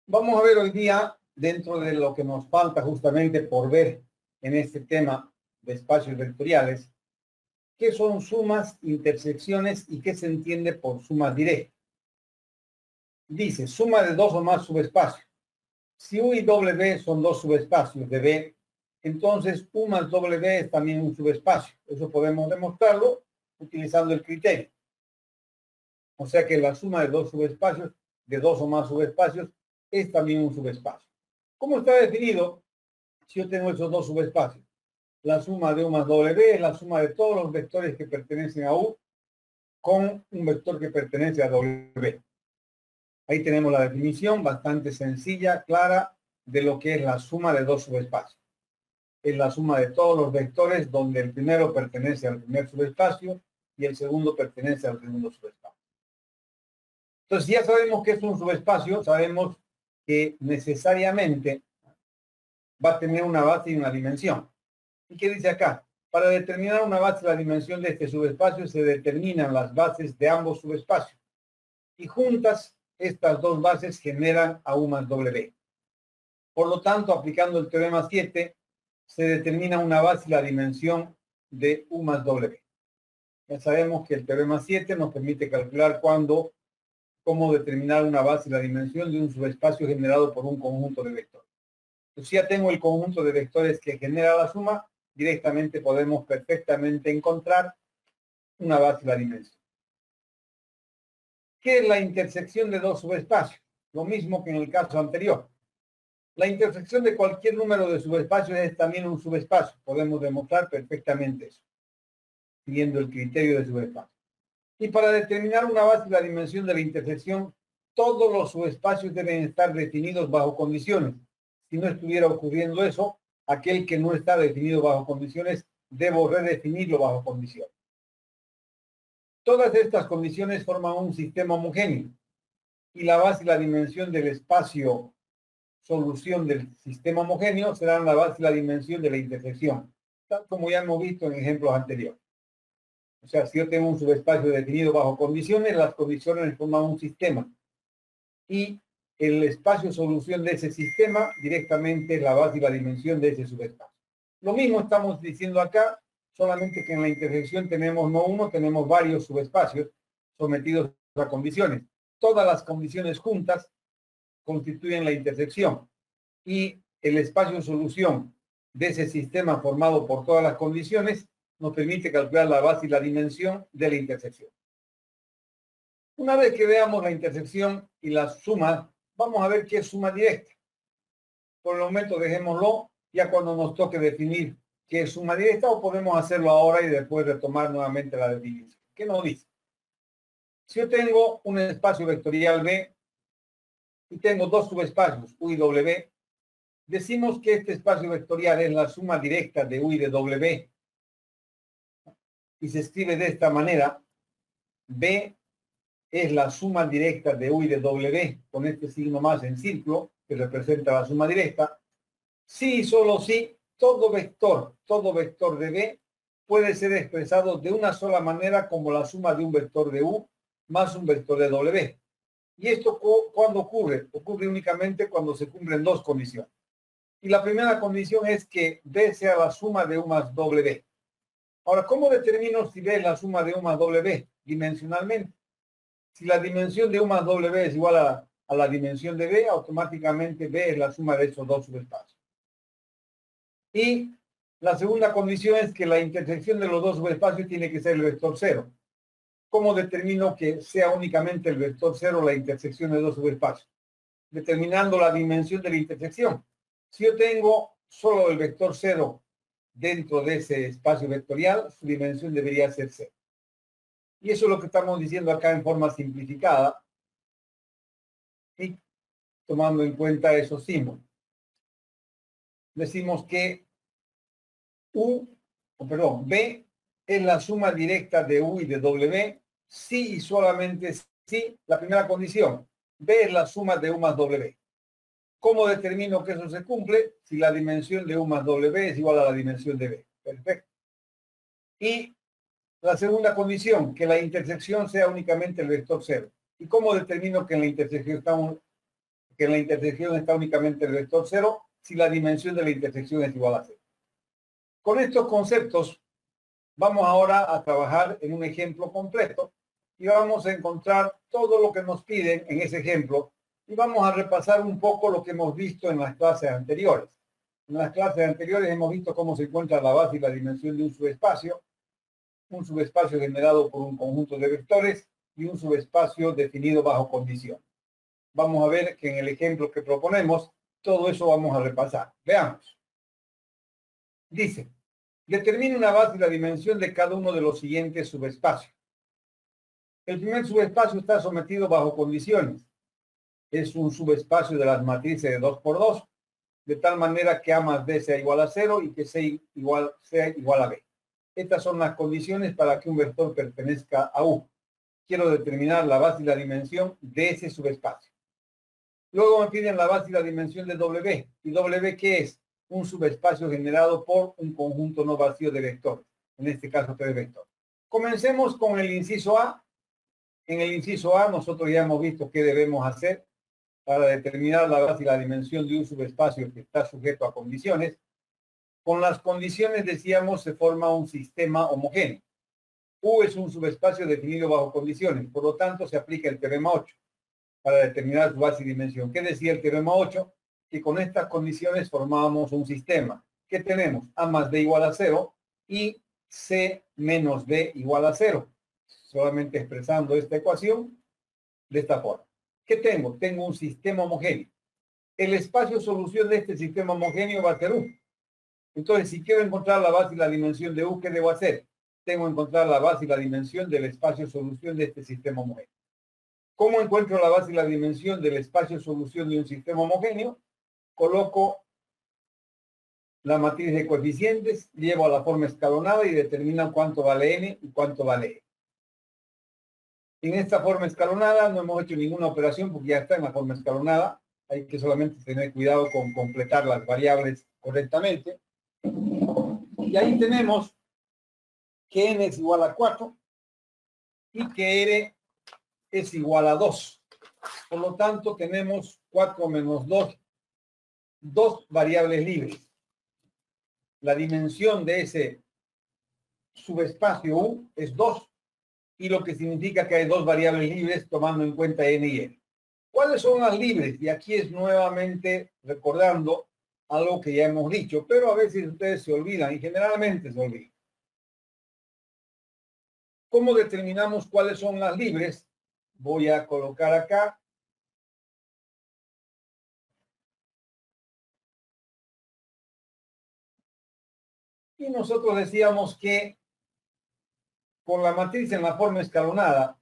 Vamos a ver hoy día, dentro de lo que nos falta justamente por ver en este tema de espacios vectoriales, qué son sumas, intersecciones y qué se entiende por sumas directas. Dice, suma de dos o más subespacios. Si U y W son dos subespacios de B, entonces U más W es también un subespacio. Eso podemos demostrarlo utilizando el criterio. O sea que la suma de dos subespacios, de dos o más subespacios, es también un subespacio. ¿Cómo está definido si yo tengo esos dos subespacios? La suma de U más W es la suma de todos los vectores que pertenecen a U con un vector que pertenece a W. Ahí tenemos la definición bastante sencilla, clara, de lo que es la suma de dos subespacios. Es la suma de todos los vectores donde el primero pertenece al primer subespacio y el segundo pertenece al segundo subespacio. Entonces, ya sabemos que es un subespacio, sabemos que necesariamente va a tener una base y una dimensión. ¿Y qué dice acá? Para determinar una base y la dimensión de este subespacio se determinan las bases de ambos subespacios. Y juntas, estas dos bases generan a U más W. Por lo tanto, aplicando el teorema 7, se determina una base y la dimensión de U más W. Ya sabemos que el teorema 7 nos permite calcular cómo determinar una base y la dimensión de un subespacio generado por un conjunto de vectores. Entonces, si ya tengo el conjunto de vectores que genera la suma, directamente podemos perfectamente encontrar una base y la dimensión. ¿Qué es la intersección de dos subespacios? Lo mismo que en el caso anterior. La intersección de cualquier número de subespacios es también un subespacio. Podemos demostrar perfectamente eso, siguiendo el criterio de subespacio. Y para determinar una base y la dimensión de la intersección, todos los subespacios deben estar definidos bajo condiciones. Si no estuviera ocurriendo eso, aquel que no está definido bajo condiciones, debo redefinirlo bajo condiciones. Todas estas condiciones forman un sistema homogéneo y la base y la dimensión del espacio solución del sistema homogéneo serán la base y la dimensión de la intersección, tal como ya hemos visto en ejemplos anteriores. O sea, si yo tengo un subespacio definido bajo condiciones, las condiciones forman un sistema. Y el espacio solución de ese sistema directamente es la base y la dimensión de ese subespacio. Lo mismo estamos diciendo acá, solamente que en la intersección tenemos no uno, tenemos varios subespacios sometidos a condiciones. Todas las condiciones juntas constituyen la intersección. Y el espacio solución de ese sistema formado por todas las condiciones nos permite calcular la base y la dimensión de la intersección. Una vez que veamos la intersección y la suma, vamos a ver qué es suma directa. Por el momento dejémoslo, ya cuando nos toque definir qué es suma directa, o podemos hacerlo ahora y después retomar nuevamente la definición. ¿Qué nos dice? Si yo tengo un espacio vectorial B y tengo dos subespacios, U y W, decimos que este espacio vectorial es la suma directa de U y de W. Y se escribe de esta manera. B es la suma directa de U y de W, con este signo más en círculo, que representa la suma directa. Si y solo si, todo vector de B puede ser expresado de una sola manera como la suma de un vector de U más un vector de W. ¿Y esto cuándo ocurre? Ocurre únicamente cuando se cumplen dos condiciones. Y la primera condición es que B sea la suma de U más W. Ahora, ¿cómo determino si B es la suma de U más W? Dimensionalmente. Si la dimensión de U más W es igual a la dimensión de B, automáticamente B es la suma de esos dos subespacios. Y la segunda condición es que la intersección de los dos subespacios tiene que ser el vector cero. ¿Cómo determino que sea únicamente el vector cero la intersección de dos subespacios? Determinando la dimensión de la intersección. Si yo tengo solo el vector cero dentro de ese espacio vectorial, su dimensión debería ser cero. Y eso es lo que estamos diciendo acá en forma simplificada y tomando en cuenta esos símbolos. Decimos que B es la suma directa de U y de W si y solamente si la primera condición. B es la suma de U más W. ¿Cómo determino que eso se cumple? Si la dimensión de U más W es igual a la dimensión de B. Perfecto. Y la segunda condición, que la intersección sea únicamente el vector cero. ¿Y cómo determino que en la intersección que en la intersección está únicamente el vector 0 si la dimensión de la intersección es igual a 0. Con estos conceptos vamos ahora a trabajar en un ejemplo completo y vamos a encontrar todo lo que nos piden en ese ejemplo y vamos a repasar un poco lo que hemos visto en las clases anteriores. En las clases anteriores hemos visto cómo se encuentra la base y la dimensión de un subespacio generado por un conjunto de vectores y un subespacio definido bajo condición. Vamos a ver que en el ejemplo que proponemos, todo eso vamos a repasar. Veamos. Dice, determine una base y la dimensión de cada uno de los siguientes subespacios. El primer subespacio está sometido bajo condiciones. Es un subespacio de las matrices de 2 por 2, de tal manera que A más B sea igual a 0 y que C sea igual a B. Estas son las condiciones para que un vector pertenezca a U. Quiero determinar la base y la dimensión de ese subespacio. Luego me piden la base y la dimensión de W. ¿Y W qué es? Un subespacio generado por un conjunto no vacío de vectores. En este caso, 3 vectores. Comencemos con el inciso A. En el inciso A nosotros ya hemos visto qué debemos hacer para determinar la base y la dimensión de un subespacio que está sujeto a condiciones. Con las condiciones, decíamos, se forma un sistema homogéneo. U es un subespacio definido bajo condiciones, por lo tanto se aplica el teorema 8 para determinar su base y dimensión. ¿Qué decía el teorema 8? Que con estas condiciones formábamos un sistema. ¿Qué tenemos? A más B igual a 0 y C menos B igual a 0. Solamente expresando esta ecuación de esta forma. ¿Qué tengo? Tengo un sistema homogéneo. El espacio solución de este sistema homogéneo va a ser U. Entonces, si quiero encontrar la base y la dimensión de U, ¿qué debo hacer? Tengo que encontrar la base y la dimensión del espacio solución de este sistema homogéneo. ¿Cómo encuentro la base y la dimensión del espacio solución de un sistema homogéneo? Coloco la matriz de coeficientes, llevo a la forma escalonada y determino cuánto vale n y cuánto vale e. En esta forma escalonada no hemos hecho ninguna operación porque ya está en la forma escalonada. Hay que solamente tener cuidado con completar las variables correctamente. Y ahí tenemos que n es igual a 4 y que r es igual a 2. Por lo tanto, tenemos 4 menos 2, dos variables libres. La dimensión de ese subespacio U es 2. Y lo que significa que hay dos variables libres tomando en cuenta n y n. ¿Cuáles son las libres? Y aquí es nuevamente recordando algo que ya hemos dicho, pero a veces ustedes se olvidan y generalmente se olvidan. ¿Cómo determinamos cuáles son las libres? Voy a colocar acá. Y nosotros decíamos que con la matriz en la forma escalonada,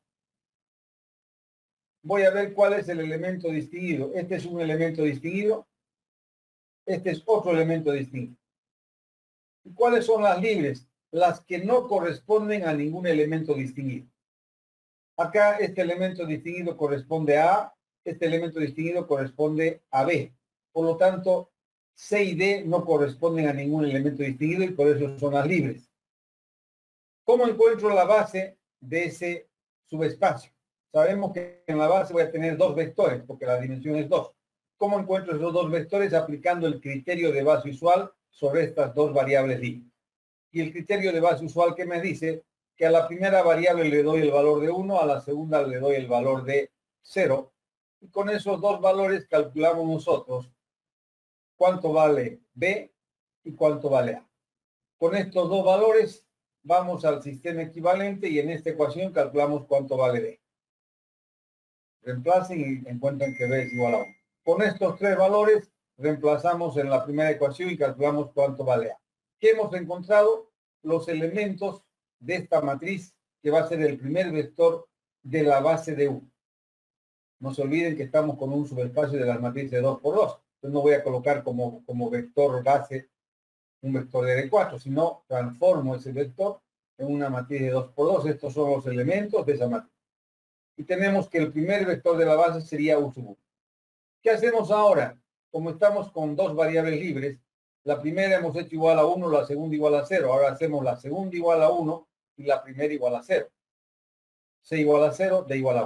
voy a ver cuál es el elemento distinguido. Este es un elemento distinguido. Este es otro elemento distinguido. ¿Y cuáles son las libres? Las que no corresponden a ningún elemento distinguido. Acá este elemento distinguido corresponde a A, este elemento distinguido corresponde a B. Por lo tanto, C y D no corresponden a ningún elemento distinguido y por eso son las libres. ¿Cómo encuentro la base de ese subespacio? Sabemos que en la base voy a tener dos vectores, porque la dimensión es 2. ¿Cómo encuentro esos dos vectores? Aplicando el criterio de base usual sobre estas dos variables libres. Y el criterio de base usual que me dice que a la primera variable le doy el valor de 1, a la segunda le doy el valor de 0. Y con esos dos valores calculamos nosotros cuánto vale B y cuánto vale A. Con estos dos valores vamos al sistema equivalente y en esta ecuación calculamos cuánto vale B. Reemplacen y encuentran que B es igual a 1. Con estos tres valores reemplazamos en la primera ecuación y calculamos cuánto vale A. ¿Qué hemos encontrado? Los elementos de esta matriz que va a ser el primer vector de la base de U. No se olviden que estamos con un subespacio de las matrices de 2 por 2. Entonces no voy a colocar como vector base un vector de D4, sino transformo ese vector en una matriz de 2 por 2. Estos son los elementos de esa matriz. Y tenemos que el primer vector de la base sería U sub 1. ¿Qué hacemos ahora? Como estamos con dos variables libres, la primera hemos hecho igual a 1, la segunda igual a 0. Ahora hacemos la segunda igual a 1 y la primera igual a 0. C igual a 0, D igual a 1.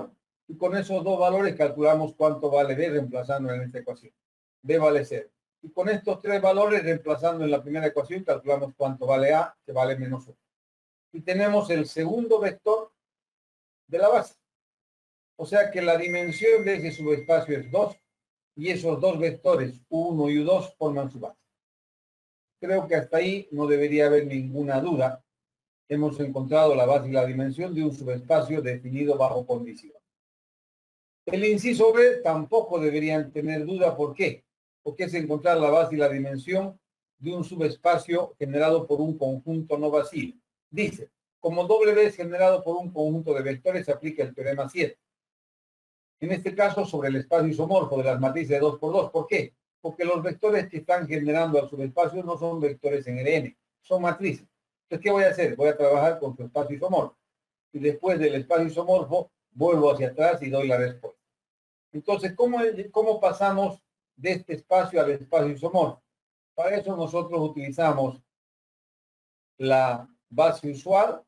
Y con esos dos valores calculamos cuánto vale B reemplazando en esta ecuación. B vale 0. Y con estos tres valores reemplazando en la primera ecuación calculamos cuánto vale A, que vale menos 1. Y tenemos el segundo vector de la base. O sea que la dimensión de ese subespacio es 2 y esos dos vectores, U1 y U2, forman su base. Creo que hasta ahí no debería haber ninguna duda. Hemos encontrado la base y la dimensión de un subespacio definido bajo condición. El inciso B tampoco deberían tener duda. ¿Por qué? Porque es encontrar la base y la dimensión de un subespacio generado por un conjunto no vacío. Dice, como W es generado por un conjunto de vectores, se aplica el teorema 7. En este caso, sobre el espacio isomorfo de las matrices de 2×2. ¿Por qué? Porque los vectores que están generando al subespacio no son vectores en Rn, son matrices. Entonces, ¿qué voy a hacer? Voy a trabajar con su espacio isomorfo. Y después del espacio isomorfo, vuelvo hacia atrás y doy la respuesta. Entonces, ¿cómo pasamos de este espacio al espacio isomorfo? Para eso nosotros utilizamos la base usual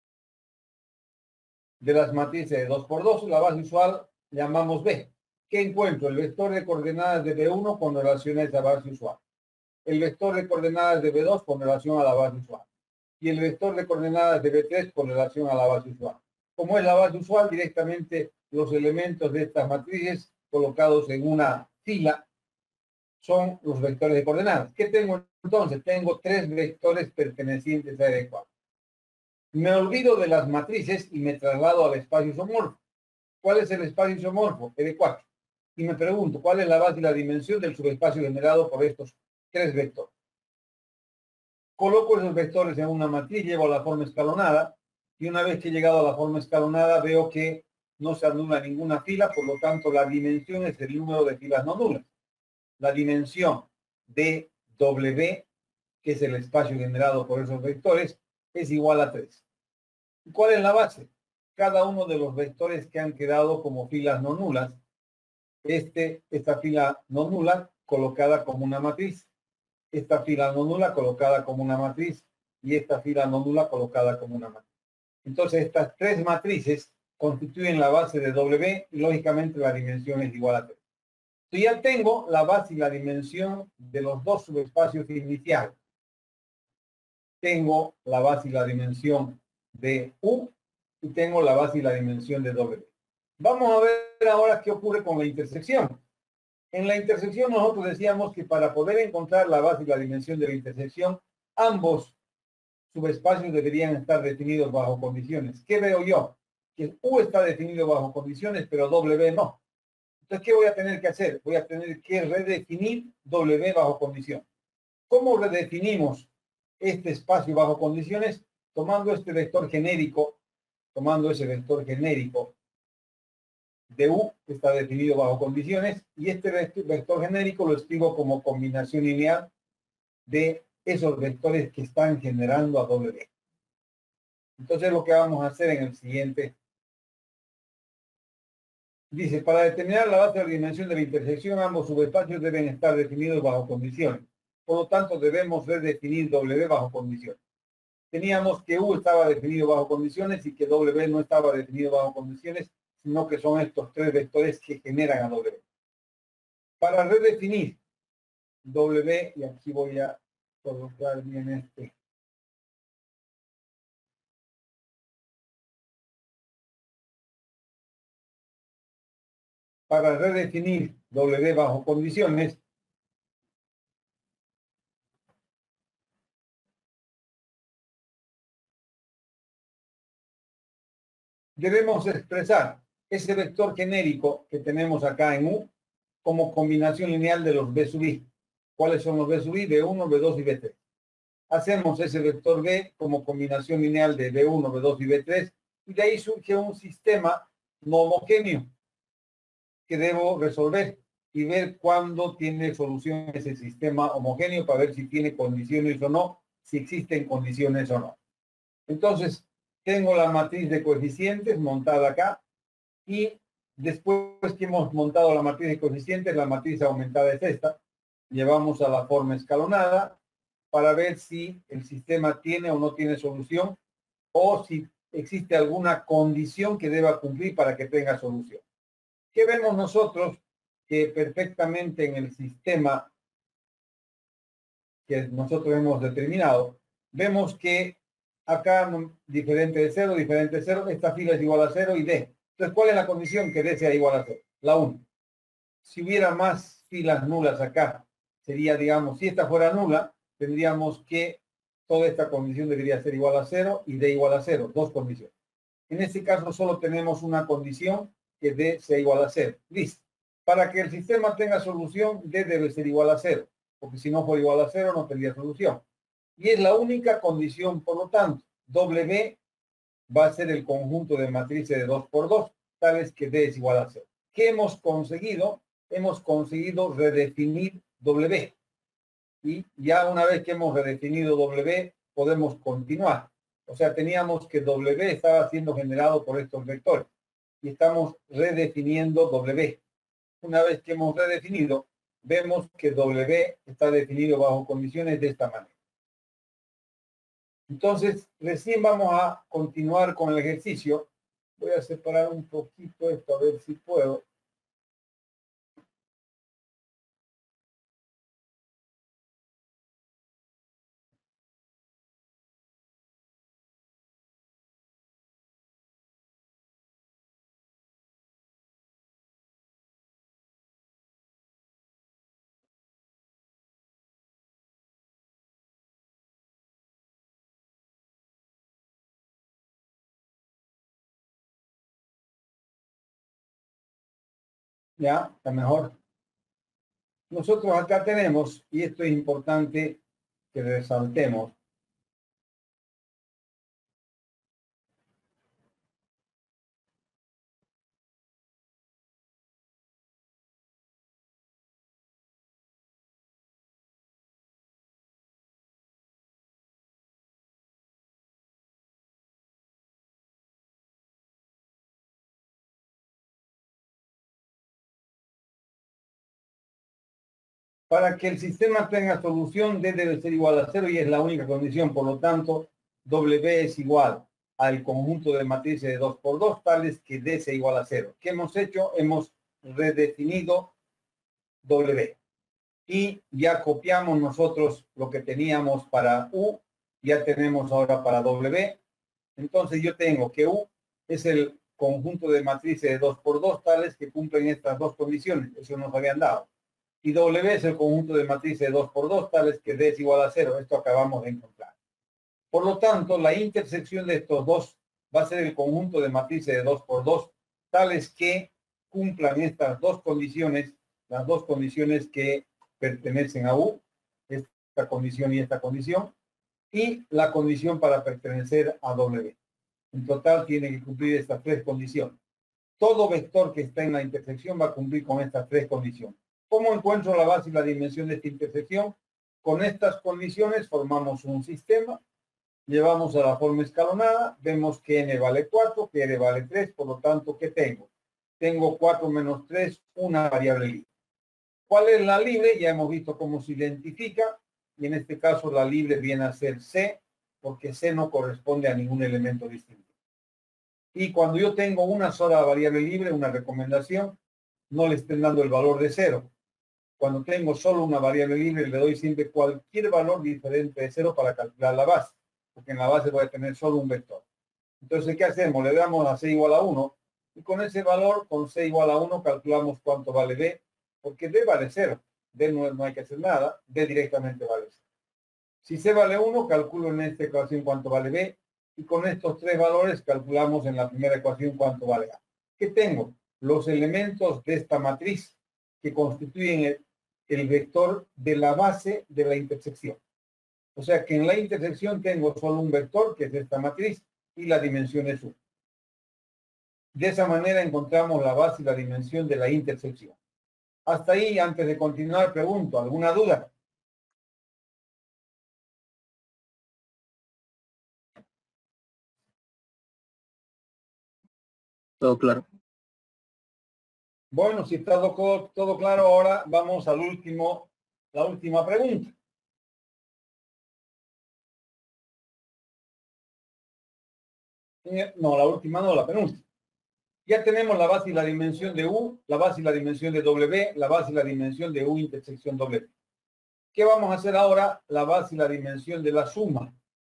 de las matrices de 2×2. La base usual llamamos B. ¿Qué encuentro? El vector de coordenadas de B1 con relación a esa base usual. El vector de coordenadas de B2 con relación a la base usual. Y el vector de coordenadas de B3 con relación a la base usual. Como es la base usual, directamente los elementos de estas matrices colocados en una fila son los vectores de coordenadas. ¿Qué tengo entonces? Tengo tres vectores pertenecientes a R4. Me olvido de las matrices y me traslado al espacio isomorfo. ¿Cuál es el espacio isomorfo? R4. Y me pregunto, ¿cuál es la base y la dimensión del subespacio generado por estos tres vectores? Coloco esos vectores en una matriz, llevo a la forma escalonada, y una vez que he llegado a la forma escalonada veo que no se anula ninguna fila, por lo tanto la dimensión es el número de filas no nulas. La dimensión de W, que es el espacio generado por esos vectores, es igual a 3. ¿Y cuál es la base? Cada uno de los vectores que han quedado como filas no nulas. Esta fila no nula colocada como una matriz. Esta fila no nula colocada como una matriz. Y esta fila no nula colocada como una matriz. Entonces, estas tres matrices constituyen la base de W y, lógicamente, la dimensión es igual a 3. Yo ya tengo la base y la dimensión de los dos subespacios iniciales. Tengo la base y la dimensión de U y tengo la base y la dimensión de W. Vamos a ver ahora qué ocurre con la intersección. En la intersección nosotros decíamos que para poder encontrar la base y la dimensión de la intersección, ambos subespacios deberían estar definidos bajo condiciones. ¿Qué veo yo? Que U está definido bajo condiciones, pero W no. Entonces, ¿qué voy a tener que hacer? Voy a tener que redefinir W bajo condición. ¿Cómo redefinimos este espacio bajo condiciones? Tomando este vector genérico, tomando ese vector genérico de U, que está definido bajo condiciones, y este vector genérico lo escribo como combinación lineal de esos vectores que están generando a W. Entonces, lo que vamos a hacer en el siguiente dice, para determinar la base de la dimensión de la intersección, ambos subespacios deben estar definidos bajo condiciones. Por lo tanto, debemos redefinir W bajo condiciones. Teníamos que U estaba definido bajo condiciones y que W no estaba definido bajo condiciones, sino que son estos tres vectores que generan a W. Para redefinir W, y aquí voy a colocar bien este. Para redefinir W bajo condiciones, debemos expresar ese vector genérico que tenemos acá en U como combinación lineal de los B sub I. ¿Cuáles son los B sub I? B1, B2 y B3. Hacemos ese vector B como combinación lineal de B1, B2 y B3 y de ahí surge un sistema no homogéneo que debo resolver y ver cuándo tiene solución ese sistema homogéneo para ver si tiene condiciones o no, si existen condiciones o no. Entonces, tengo la matriz de coeficientes montada acá y después que hemos montado la matriz de coeficientes, la matriz aumentada es esta. Llevamos a la forma escalonada para ver si el sistema tiene o no tiene solución o si existe alguna condición que deba cumplir para que tenga solución. ¿Qué vemos nosotros? Que perfectamente en el sistema que nosotros hemos determinado, vemos que acá diferente de 0, diferente de 0, esta fila es igual a 0 y D. Entonces, ¿cuál es la condición que D sea igual a 0? La 1. Si hubiera más filas nulas acá, sería, digamos, si esta fuera nula, tendríamos que toda esta condición debería ser igual a 0 y D igual a 0, dos condiciones. En este caso solo tenemos una condición, que D sea igual a 0. Listo. Para que el sistema tenga solución, D debe ser igual a 0, porque si no fuera igual a 0 no tendría solución. Y es la única condición, por lo tanto, W va a ser el conjunto de matrices de 2 por 2, tales que D es igual a 0. ¿Qué hemos conseguido? Hemos conseguido redefinir W. Y ya una vez que hemos redefinido W, podemos continuar. O sea, teníamos que W estaba siendo generado por estos vectores. Y estamos redefiniendo W. Una vez que hemos redefinido, vemos que W está definido bajo condiciones de esta manera. Entonces, recién vamos a continuar con el ejercicio. Voy a separar un poquito esto, a ver si puedo. Ya, está mejor. Nosotros acá tenemos, y esto es importante que resaltemos, para que el sistema tenga solución, D debe ser igual a 0 y es la única condición. Por lo tanto, W es igual al conjunto de matrices de 2 por 2, tales que D sea igual a 0. ¿Qué hemos hecho? Hemos redefinido W. Y ya copiamos nosotros lo que teníamos para U, ya tenemos ahora para W. Entonces yo tengo que U es el conjunto de matrices de 2 por 2 tales que cumplen estas dos condiciones. Eso nos habían dado. Y W es el conjunto de matrices de 2 por 2 tales que D es igual a 0. Esto acabamos de encontrar. Por lo tanto, la intersección de estos dos va a ser el conjunto de matrices de 2 por 2 tales que cumplan estas dos condiciones, las dos condiciones que pertenecen a U, esta condición y esta condición, y la condición para pertenecer a W. En total tiene que cumplir estas tres condiciones. Todo vector que está en la intersección va a cumplir con estas tres condiciones. ¿Cómo encuentro la base y la dimensión de esta intersección? Con estas condiciones formamos un sistema, llevamos a la forma escalonada, vemos que n vale 4, que r vale 3, por lo tanto, ¿qué tengo? Tengo 4 menos 3, una variable libre. ¿Cuál es la libre? Ya hemos visto cómo se identifica, y en este caso la libre viene a ser C, porque C no corresponde a ningún elemento distinto. Y cuando yo tengo una sola variable libre, una recomendación, no le estén dando el valor de 0. Cuando tengo solo una variable libre, le doy siempre cualquier valor diferente de 0 para calcular la base, porque en la base voy a tener solo un vector. Entonces, ¿qué hacemos? Le damos a C igual a 1, y con ese valor, con C igual a 1, calculamos cuánto vale D, porque D vale 0. D no hay que hacer nada, D directamente vale 0. Si C vale 1, calculo en esta ecuación cuánto vale B, y con estos tres valores calculamos en la primera ecuación cuánto vale A. ¿Qué tengo? Los elementos de esta matriz que constituyen el vector de la base de la intersección. O sea que en la intersección tengo solo un vector, que es esta matriz, y la dimensión es 1. De esa manera encontramos la base y la dimensión de la intersección. Hasta ahí, antes de continuar, pregunto, ¿alguna duda? Todo claro. Bueno, si está todo claro, ahora vamos al último, la última pregunta. No, la última no, la penúltima. Ya tenemos la base y la dimensión de U, la base y la dimensión de W, la base y la dimensión de U intersección W. ¿Qué vamos a hacer ahora? La base y la dimensión de la suma.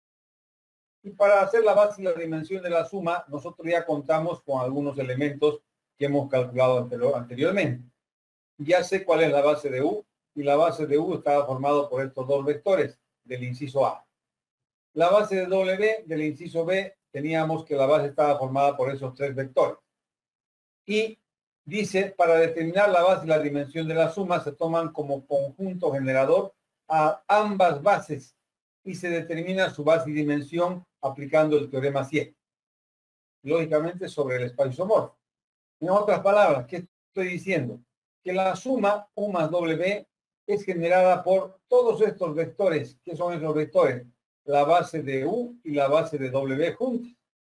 Y para hacer la base y la dimensión de la suma, nosotros ya contamos con algunos elementos que hemos calculado anteriormente. Ya sé cuál es la base de U, y la base de U estaba formada por estos dos vectores del inciso A. La base de W del inciso B, teníamos que la base estaba formada por esos tres vectores. Y dice, para determinar la base y la dimensión de la suma, se toman como conjunto generador a ambas bases y se determina su base y dimensión aplicando el teorema 7. Lógicamente sobre el espacio isomorfo. En otras palabras, ¿qué estoy diciendo? Que la suma U más W es generada por todos estos vectores. ¿Qué son esos vectores? La base de U y la base de W juntas.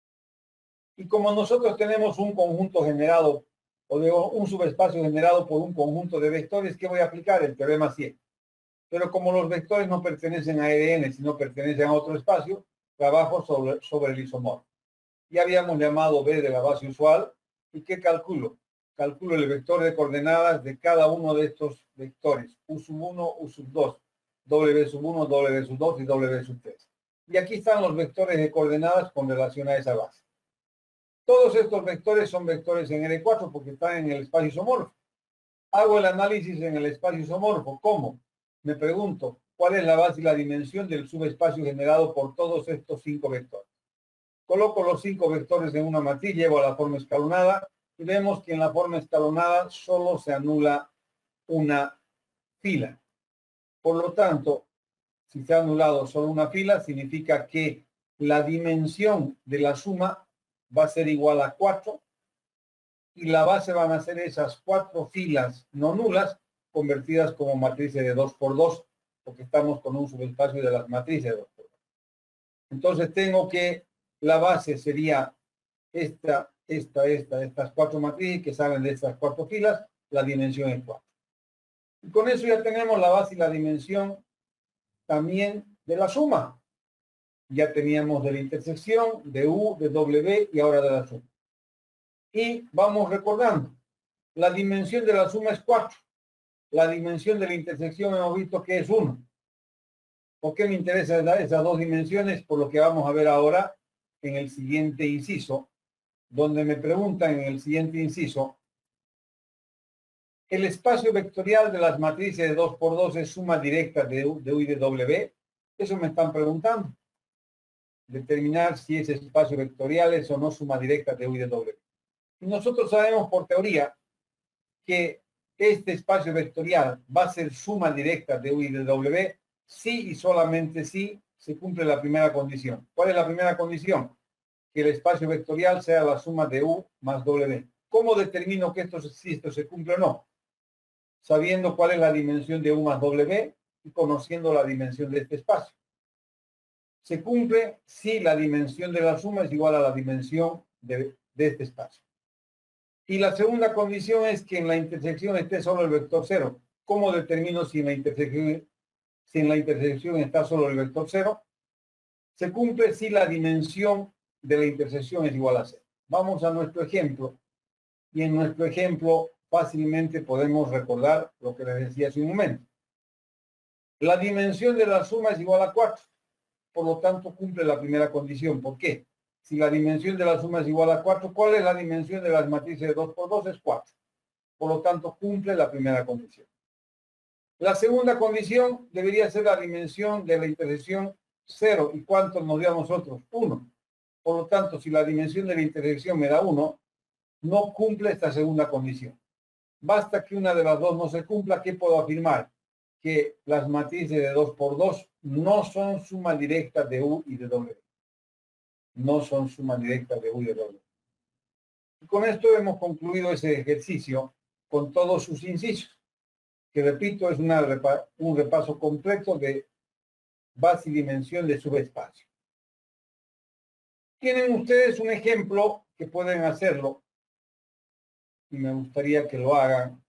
Y como nosotros tenemos un conjunto generado, o digo, un subespacio generado por un conjunto de vectores, ¿qué voy a aplicar? El teorema 7. Pero como los vectores no pertenecen a EDN, sino pertenecen a otro espacio, trabajo sobre el isomorfo. Ya habíamos llamado B de la base usual. ¿Y qué calculo? Calculo el vector de coordenadas de cada uno de estos vectores. U sub 1, U sub 2, W sub 1, W sub 2 y W sub 3. Y aquí están los vectores de coordenadas con relación a esa base. Todos estos vectores son vectores en R4 porque están en el espacio isomorfo. Hago el análisis en el espacio isomorfo. ¿Cómo? Me pregunto, ¿cuál es la base y la dimensión del subespacio generado por todos estos 5 vectores? Coloco los 5 vectores en una matriz, llevo a la forma escalonada y vemos que en la forma escalonada solo se anula una fila. Por lo tanto, si se ha anulado solo una fila, significa que la dimensión de la suma va a ser igual a 4 y la base van a ser esas 4 filas no nulas convertidas como matrices de 2 por 2, porque estamos con un subespacio de las matrices de 2 por 2. Entonces tengo que la base sería estas 4 matrices que salen de estas 4 filas, la dimensión es 4. Y con eso ya tenemos la base y la dimensión también de la suma. Ya teníamos de la intersección, de U, de W y ahora de la suma. Y vamos recordando, la dimensión de la suma es 4. La dimensión de la intersección hemos visto que es 1. ¿Por qué me interesan esas dos dimensiones? Por lo que vamos a ver ahora en el siguiente inciso, donde me preguntan en el siguiente inciso, ¿el espacio vectorial de las matrices de 2 por 2 es suma directa de U y de W? Eso me están preguntando. Determinar si ese espacio vectorial es o no suma directa de U y de W. Y nosotros sabemos por teoría que este espacio vectorial va a ser suma directa de U y de W si y solamente si se cumple la primera condición. ¿Cuál es la primera condición? Que el espacio vectorial sea la suma de U más W. ¿Cómo determino que si esto se cumple o no? Sabiendo cuál es la dimensión de U más W y conociendo la dimensión de este espacio. Se cumple si la dimensión de la suma es igual a la dimensión de este espacio. Y la segunda condición es que en la intersección esté solo el vector 0. ¿Cómo determino si en la intersección está solo el vector 0? Se cumple si la dimensión de la intersección es igual a 0. Vamos a nuestro ejemplo. Y en nuestro ejemplo fácilmente podemos recordar lo que les decía hace un momento. La dimensión de la suma es igual a 4. Por lo tanto, cumple la primera condición. ¿Por qué? Si la dimensión de la suma es igual a 4, ¿cuál es la dimensión de las matrices de 2 por 2? Es 4. Por lo tanto, cumple la primera condición. La segunda condición debería ser la dimensión de la intersección 0. ¿Y cuánto nos dio a nosotros? 1. Por lo tanto, si la dimensión de la intersección me da 1, no cumple esta segunda condición. Basta que una de las dos no se cumpla, ¿qué puedo afirmar? Que las matrices de 2 por 2 no son suma directa de U y de W. No son suma directa de U y de W. Y con esto hemos concluido ese ejercicio con todos sus incisos, que repito, es un repaso completo de base y dimensión de subespacio. Tienen ustedes un ejemplo que pueden hacerlo y me gustaría que lo hagan.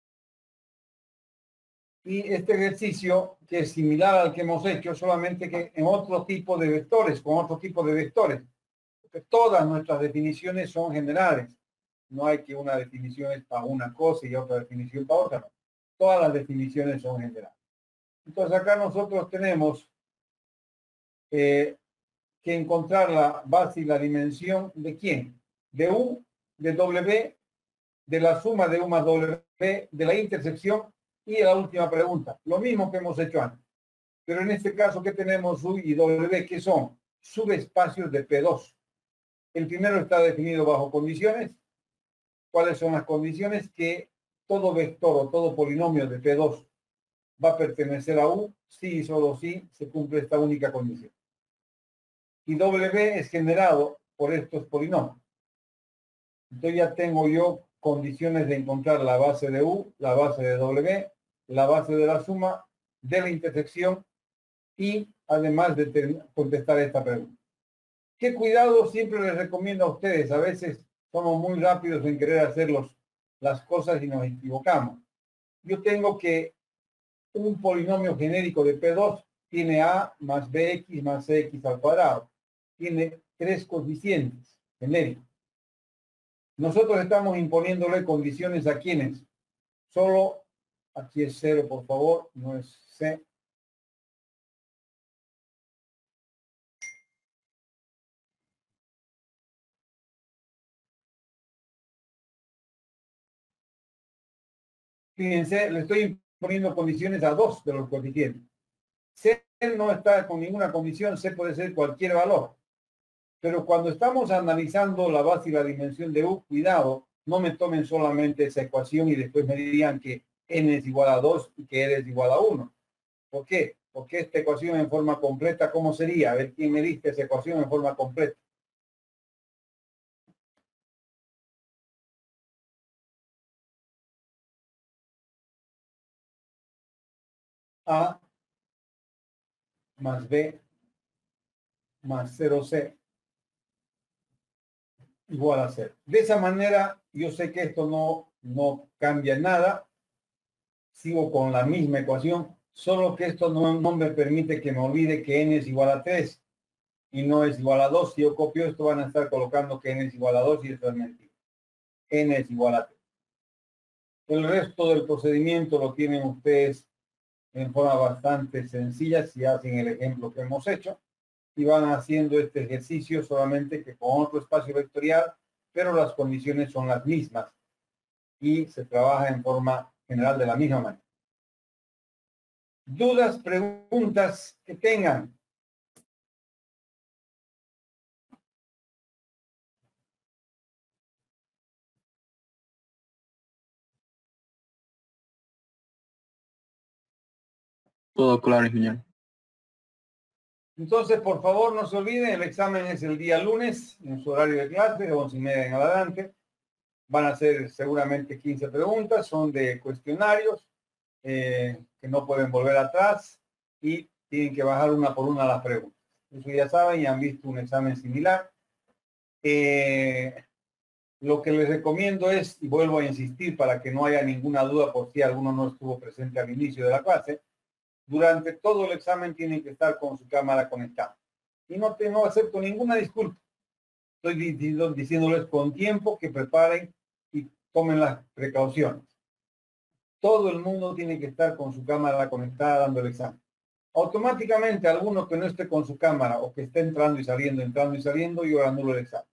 Y este ejercicio, que es similar al que hemos hecho, solamente que en otro tipo de vectores, con otro tipo de vectores, porque todas nuestras definiciones son generales. No hay que una definición es para una cosa y otra definición para otra. No. Todas las definiciones son generales. Entonces acá nosotros tenemos que encontrar la base y la dimensión de quién. De U, de W, de la suma de U más W, de la intersección y de la última pregunta. Lo mismo que hemos hecho antes. Pero en este caso, ¿qué tenemos U y W? ¿Qué son? Subespacios de P2. El primero está definido bajo condiciones. ¿Cuáles son las condiciones? Que todo vector o todo polinomio de P2 va a pertenecer a U si y solo si se cumple esta única condición. Y W es generado por estos polinomios. Entonces ya tengo yo condiciones de encontrar la base de U, la base de W, la base de la suma, de la intersección y además de contestar esta pregunta. ¿Qué cuidado siempre les recomiendo a ustedes? A veces somos muy rápidos en querer hacer las cosas y nos equivocamos. Yo tengo que un polinomio genérico de P2 tiene A más BX más CX al cuadrado. Tiene 3 coeficientes genéricos. Nosotros estamos imponiéndole condiciones a quienes. Solo, aquí es 0, por favor, no es C. Fíjense, le estoy imponiendo condiciones a 2 de los coeficientes. C no está con ninguna condición, C puede ser cualquier valor. Pero cuando estamos analizando la base y la dimensión de U, cuidado, no me tomen solamente esa ecuación y después me digan que n es igual a 2 y que r es igual a 1. ¿Por qué? Porque esta ecuación en forma completa, ¿cómo sería? A ver quién me dice esa ecuación en forma completa. A más B más 0C igual a 0. De esa manera, yo sé que esto no cambia nada. Sigo con la misma ecuación, solo que esto no me permite que me olvide que n es igual a 3 y no es igual a 2. Si yo copio esto, van a estar colocando que n es igual a 2 y eso es mentira. N es igual a 3. El resto del procedimiento lo tienen ustedes en forma bastante sencilla si hacen el ejemplo que hemos hecho y van haciendo este ejercicio solamente que con otro espacio vectorial, pero las condiciones son las mismas y se trabaja en forma general de la misma manera. ¿Dudas, preguntas que tengan? Todo claro, ingeniero. Entonces, por favor, no se olviden, el examen es el día lunes, en su horario de clase, de 11:30 en adelante. Van a ser seguramente 15 preguntas, son de cuestionarios que no pueden volver atrás y tienen que bajar una por una las preguntas. Eso ya saben y han visto un examen similar. Lo que les recomiendo es, y vuelvo a insistir para que no haya ninguna duda por si alguno no estuvo presente al inicio de la clase, durante todo el examen tienen que estar con su cámara conectada. Y no acepto ninguna disculpa. Estoy diciéndoles con tiempo que preparen y tomen las precauciones. Todo el mundo tiene que estar con su cámara conectada dando el examen. Automáticamente, alguno que no esté con su cámara o que esté entrando y saliendo, yo anulo el examen.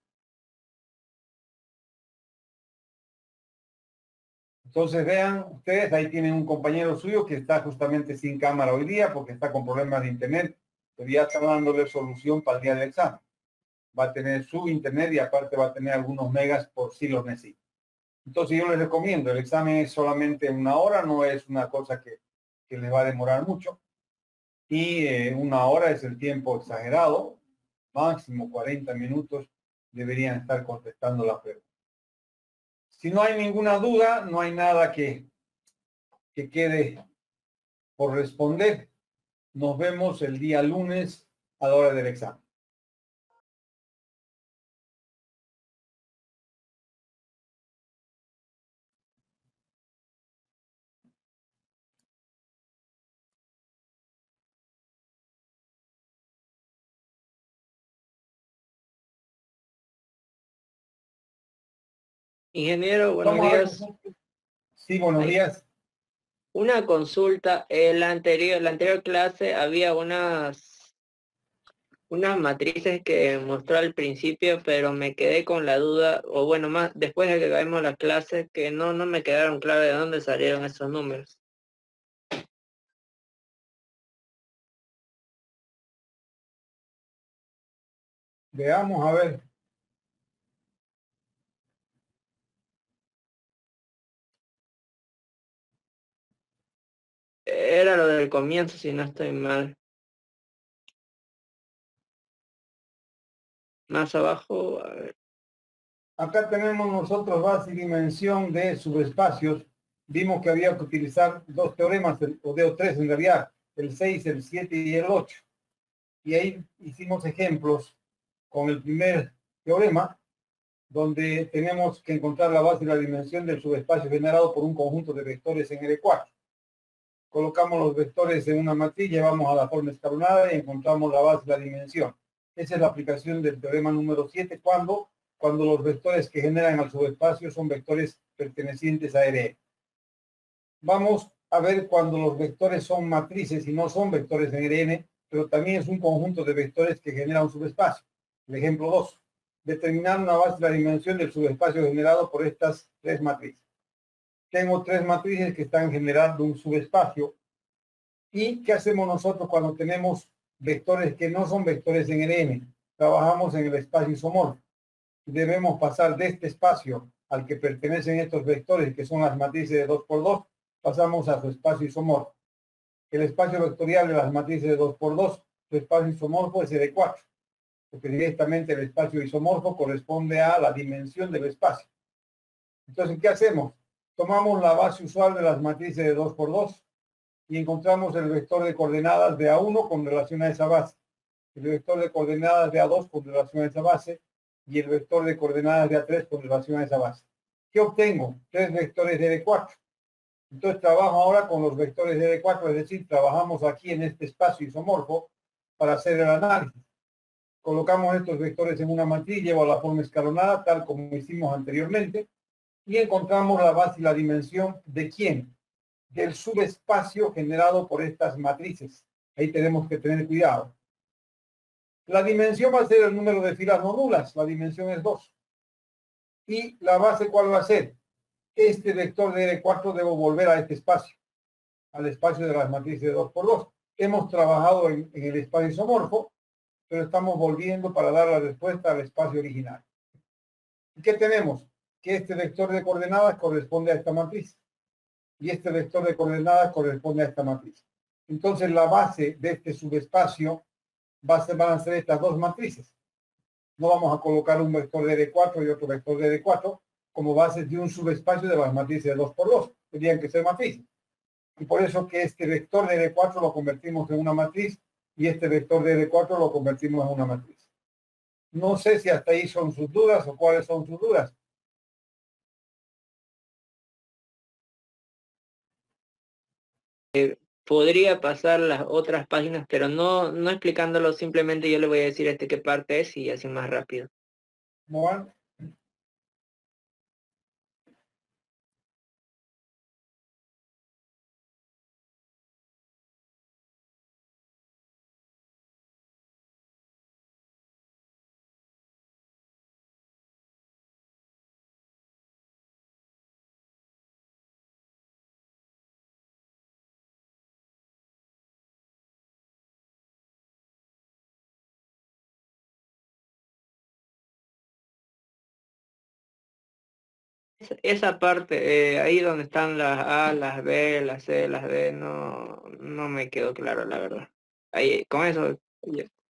Entonces vean ustedes, ahí tienen un compañero suyo que está justamente sin cámara hoy día porque está con problemas de internet, pero ya está dándole solución para el día del examen. Va a tener su internet y aparte va a tener algunos megas por si los necesita. Entonces yo les recomiendo, el examen es solamente 1 hora, no es una cosa que les va a demorar mucho. Y 1 hora es el tiempo exagerado, máximo 40 minutos deberían estar contestando la pregunta. Si no hay ninguna duda, no hay nada que quede por responder. Nos vemos el día lunes a la hora del examen. Ingeniero, buenos Vamos a ver días. Sí, buenos días. Una consulta. En la anterior clase había unas matrices que mostró al principio, pero me quedé con la duda, o bueno, más después de que acabemos la clase, que no me quedaron claros de dónde salieron esos números. Veamos a ver. Era lo del comienzo, si no estoy mal. Más abajo, a ver. Acá tenemos nosotros base y dimensión de subespacios. Vimos que había que utilizar dos teoremas, o tres en realidad, el 6, el 7 y el 8. Y ahí hicimos ejemplos con el primer teorema, donde tenemos que encontrar la base y la dimensión del subespacio generado por un conjunto de vectores en L4. Colocamos los vectores en una matriz, llevamos a la forma escalonada y encontramos la base y la dimensión. Esa es la aplicación del teorema número 7 cuando los vectores que generan al subespacio son vectores pertenecientes a R. Vamos a ver cuando los vectores son matrices y no son vectores en Rn, pero también es un conjunto de vectores que genera un subespacio. El ejemplo 2. Determinar una base de la dimensión del subespacio generado por estas tres matrices. Tengo tres matrices que están generando un subespacio. ¿Y qué hacemos nosotros cuando tenemos vectores que no son vectores en Rn? Trabajamos en el espacio isomorfo. Debemos pasar de este espacio al que pertenecen estos vectores, que son las matrices de 2×2, pasamos a su espacio isomorfo. El espacio vectorial de las matrices de 2×2, su espacio isomorfo es R4, porque directamente el espacio isomorfo corresponde a la dimensión del espacio. Entonces, ¿qué hacemos? Tomamos la base usual de las matrices de 2×2 y encontramos el vector de coordenadas de A1 con relación a esa base, el vector de coordenadas de A2 con relación a esa base, y el vector de coordenadas de A3 con relación a esa base. ¿Qué obtengo? Tres vectores de R4. Entonces trabajo ahora con los vectores de R4, es decir, trabajamos aquí en este espacio isomorfo para hacer el análisis. Colocamos estos vectores en una matriz, llevo a la forma escalonada, tal como hicimos anteriormente, y encontramos la base y la dimensión de ¿quién? Del subespacio generado por estas matrices. Ahí tenemos que tener cuidado. La dimensión va a ser el número de filas no nulas, la dimensión es 2. ¿Y la base cuál va a ser? Este vector de R4 debo volver a este espacio, al espacio de las matrices de 2×2. Hemos trabajado en el espacio isomorfo, pero estamos volviendo para dar la respuesta al espacio original. ¿Y qué tenemos? Que este vector de coordenadas corresponde a esta matriz, y este vector de coordenadas corresponde a esta matriz. Entonces la base de este subespacio van a ser estas dos matrices. No vamos a colocar un vector de R4 y otro vector de R4 como bases de un subespacio de las matrices de 2×2. Tendrían que ser matrices. Y por eso que este vector de R4 lo convertimos en una matriz y este vector de R4 lo convertimos en una matriz. No sé si hasta ahí son sus dudas o cuáles son sus dudas. Podría pasar las otras páginas, pero no explicándolo, simplemente yo le voy a decir qué parte es y así más rápido. Bueno. Esa parte, ahí donde están las A, las B, las C, las D, no me quedó claro, la verdad. Ahí, con eso, ya.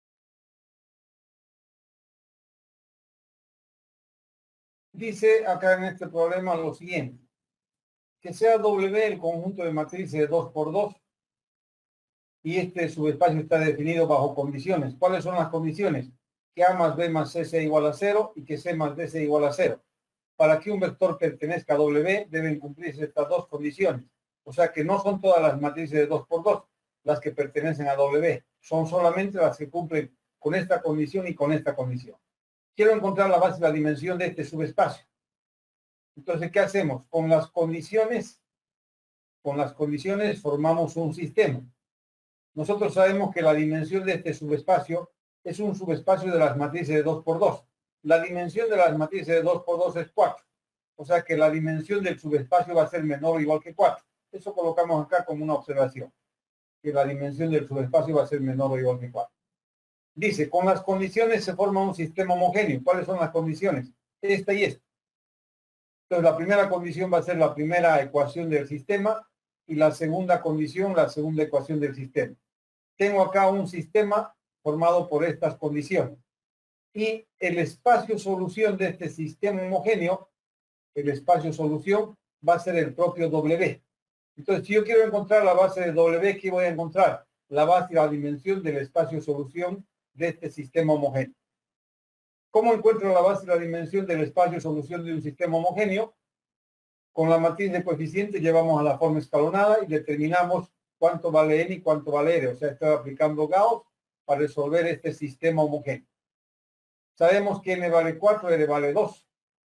Dice acá en este problema lo siguiente. Que sea W el conjunto de matrices de 2×2 y este subespacio está definido bajo condiciones. ¿Cuáles son las condiciones? Que A más B más C sea igual a 0 y que C más D sea igual a 0. Para que un vector pertenezca a W deben cumplirse estas dos condiciones. O sea que no son todas las matrices de 2×2 las que pertenecen a W. Son solamente las que cumplen con esta condición y con esta condición. Quiero encontrar la base y la dimensión de este subespacio. Entonces, ¿qué hacemos? Con las condiciones formamos un sistema. Nosotros sabemos que la dimensión de este subespacio es un subespacio de las matrices de 2 por 2. La dimensión de las matrices de 2 por 2 es 4. O sea que la dimensión del subespacio va a ser menor o igual que 4. Eso colocamos acá como una observación, que la dimensión del subespacio va a ser menor o igual que 4. Dice, con las condiciones se forma un sistema homogéneo. ¿Cuáles son las condiciones? Esta y esta. Entonces, la primera condición va a ser la primera ecuación del sistema y la segunda condición, la segunda ecuación del sistema. Tengo acá un sistema formado por estas condiciones. Y el espacio solución de este sistema homogéneo, el espacio solución, va a ser el propio W. Entonces, si yo quiero encontrar la base de W, ¿qué voy a encontrar? La base y la dimensión del espacio solución de este sistema homogéneo. ¿Cómo encuentro la base y la dimensión del espacio solución de un sistema homogéneo? Con la matriz de coeficientes llevamos a la forma escalonada y determinamos cuánto vale n y cuánto vale r. O sea, estoy aplicando Gauss para resolver este sistema homogéneo. Sabemos que n vale 4, r vale 2.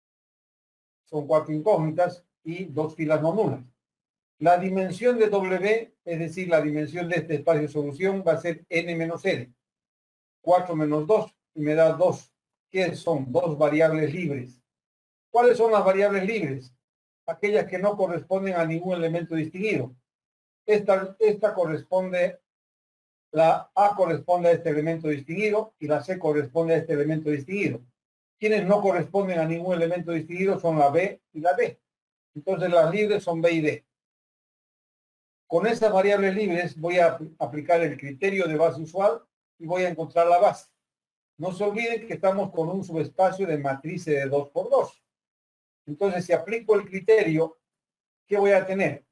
Son 4 incógnitas y 2 filas no nulas. La dimensión de W, es decir, la dimensión de este espacio de solución, va a ser n menos r. 4 menos 2 y me da 2. ¿Qué son? 2 variables libres. ¿Cuáles son las variables libres? Aquellas que no corresponden a ningún elemento distinguido. Esta corresponde, la A corresponde a este elemento distinguido y la C corresponde a este elemento distinguido. Quienes no corresponden a ningún elemento distinguido son la B y la D. Entonces las libres son B y D. Con esas variables libres voy a aplicar el criterio de base usual y voy a encontrar la base. No se olviden que estamos con un subespacio de matrices de 2 por 2. Entonces, si aplico el criterio, ¿qué voy a tener?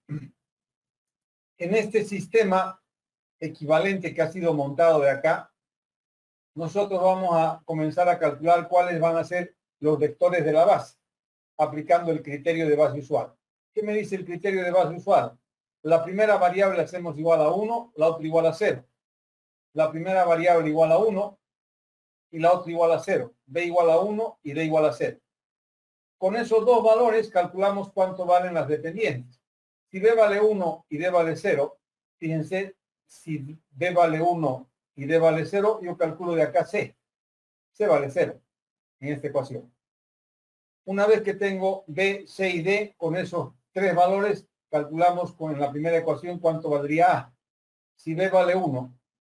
En este sistema equivalente que ha sido montado de acá, nosotros vamos a comenzar a calcular cuáles van a ser los vectores de la base, aplicando el criterio de base usual. ¿Qué me dice el criterio de base usual? La primera variable hacemos igual a 1, la otra igual a 0. La primera variable igual a 1 y la otra igual a 0. B igual a 1 y D igual a 0. Con esos dos valores calculamos cuánto valen las dependientes. Si B vale 1 y D vale 0, fíjense, si B vale 1 y D vale 0, yo calculo de acá C. C vale 0 en esta ecuación. Una vez que tengo B, C y D, con esos tres valores, calculamos con la primera ecuación cuánto valdría A. Si B vale 1,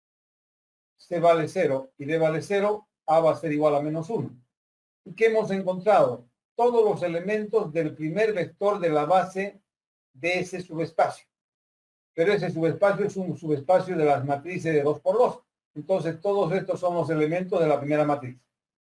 C vale 0 y D vale 0, A va a ser igual a menos 1. ¿Y qué hemos encontrado? Todos los elementos del primer vector de la base de ese subespacio. Pero ese subespacio es un subespacio de las matrices de 2 por 2. Entonces, todos estos son los elementos de la primera matriz.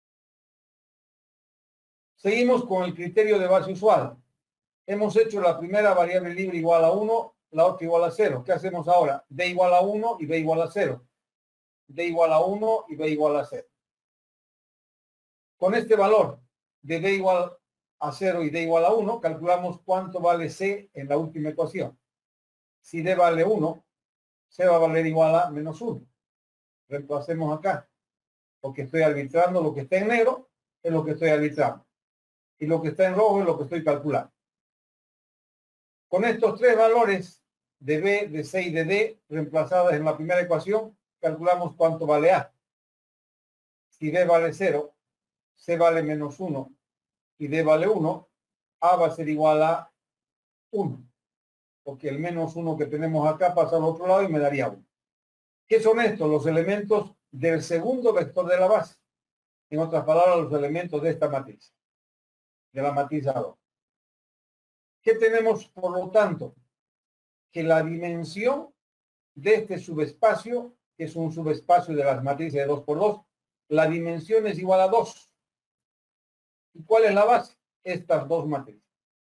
Seguimos con el criterio de base usual. Hemos hecho la primera variable libre igual a 1, la otra igual a 0. ¿Qué hacemos ahora? D igual a 1 y B igual a 0. D igual a 1 y B igual a 0. Con este valor de D igual a 0 y D igual a 1, calculamos cuánto vale C en la última ecuación. Si D vale 1, C va a valer igual a menos 1. Reemplacemos acá, porque estoy arbitrando lo que está en negro, es lo que estoy arbitrando. Y lo que está en rojo es lo que estoy calculando. Con estos tres valores de B, de C y de D, reemplazadas en la primera ecuación, calculamos cuánto vale A. Si D vale 0, C vale menos 1 y D vale 1, A va a ser igual a 1. Porque el menos 1 que tenemos acá pasa al otro lado y me daría 1. ¿Qué son estos? Los elementos del segundo vector de la base. En otras palabras, los elementos de esta matriz. De la matriz A2. ¿Qué tenemos, por lo tanto? Que la dimensión de este subespacio, que es un subespacio de las matrices de 2 por 2, la dimensión es igual a 2. ¿Y cuál es la base? Estas dos matrices.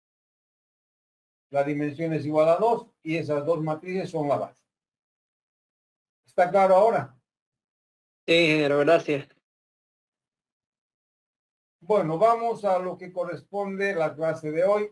La dimensión es igual a 2 y esas dos matrices son la base. ¿Está claro ahora? Sí, ingeniero, gracias. Bueno, vamos a lo que corresponde la clase de hoy.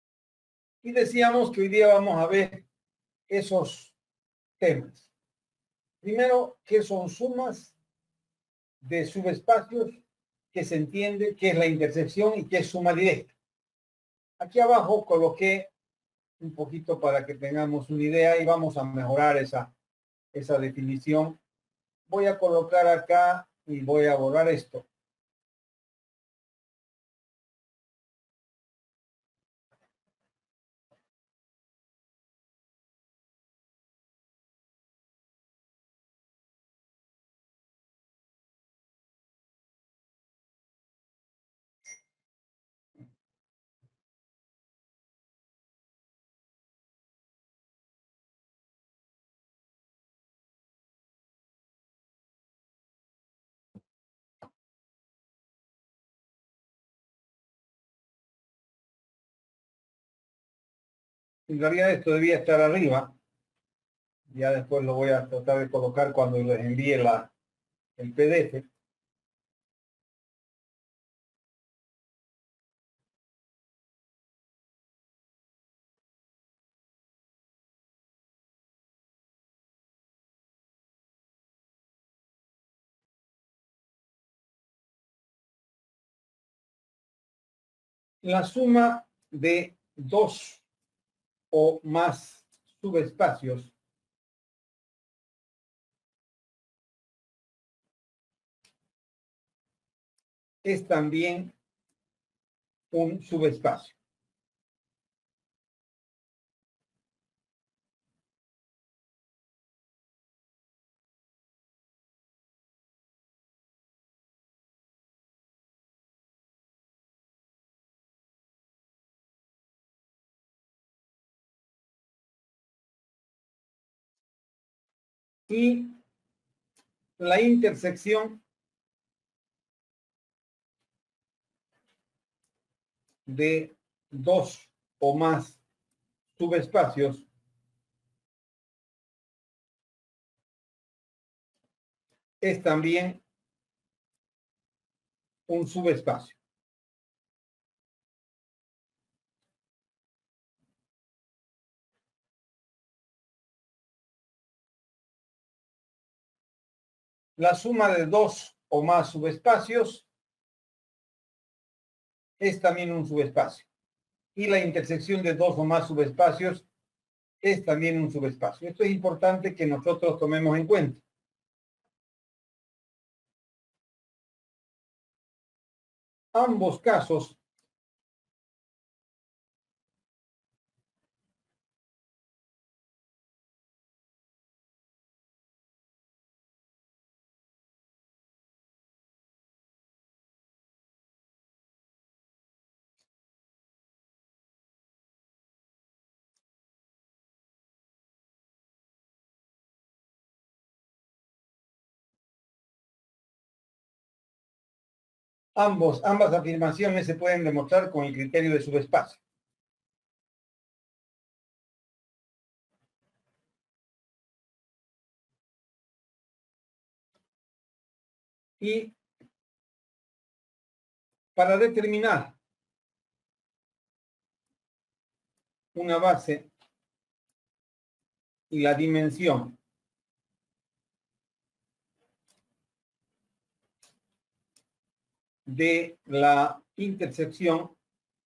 Y decíamos que hoy día vamos a ver esos temas. Primero, ¿qué son sumas de subespacios? ¿Qué se entiende? ¿Qué es la intersección? ¿Y qué es suma directa? Aquí abajo coloqué un poquito para que tengamos una idea y vamos a mejorar esa definición. Voy a colocar acá y voy a borrar esto. En realidad esto debía estar arriba. Ya después lo voy a tratar de colocar cuando les envíe el PDF. La suma de dos o más subespacios es también un subespacio. Y la intersección de dos o más subespacios es también un subespacio. La suma de dos o más subespacios es también un subespacio. Y la intersección de dos o más subespacios es también un subespacio. Esto es importante que nosotros tomemos en cuenta. Ambos casos ambas afirmaciones se pueden demostrar con el criterio de subespacio. Y para determinar una base y la dimensión de la intersección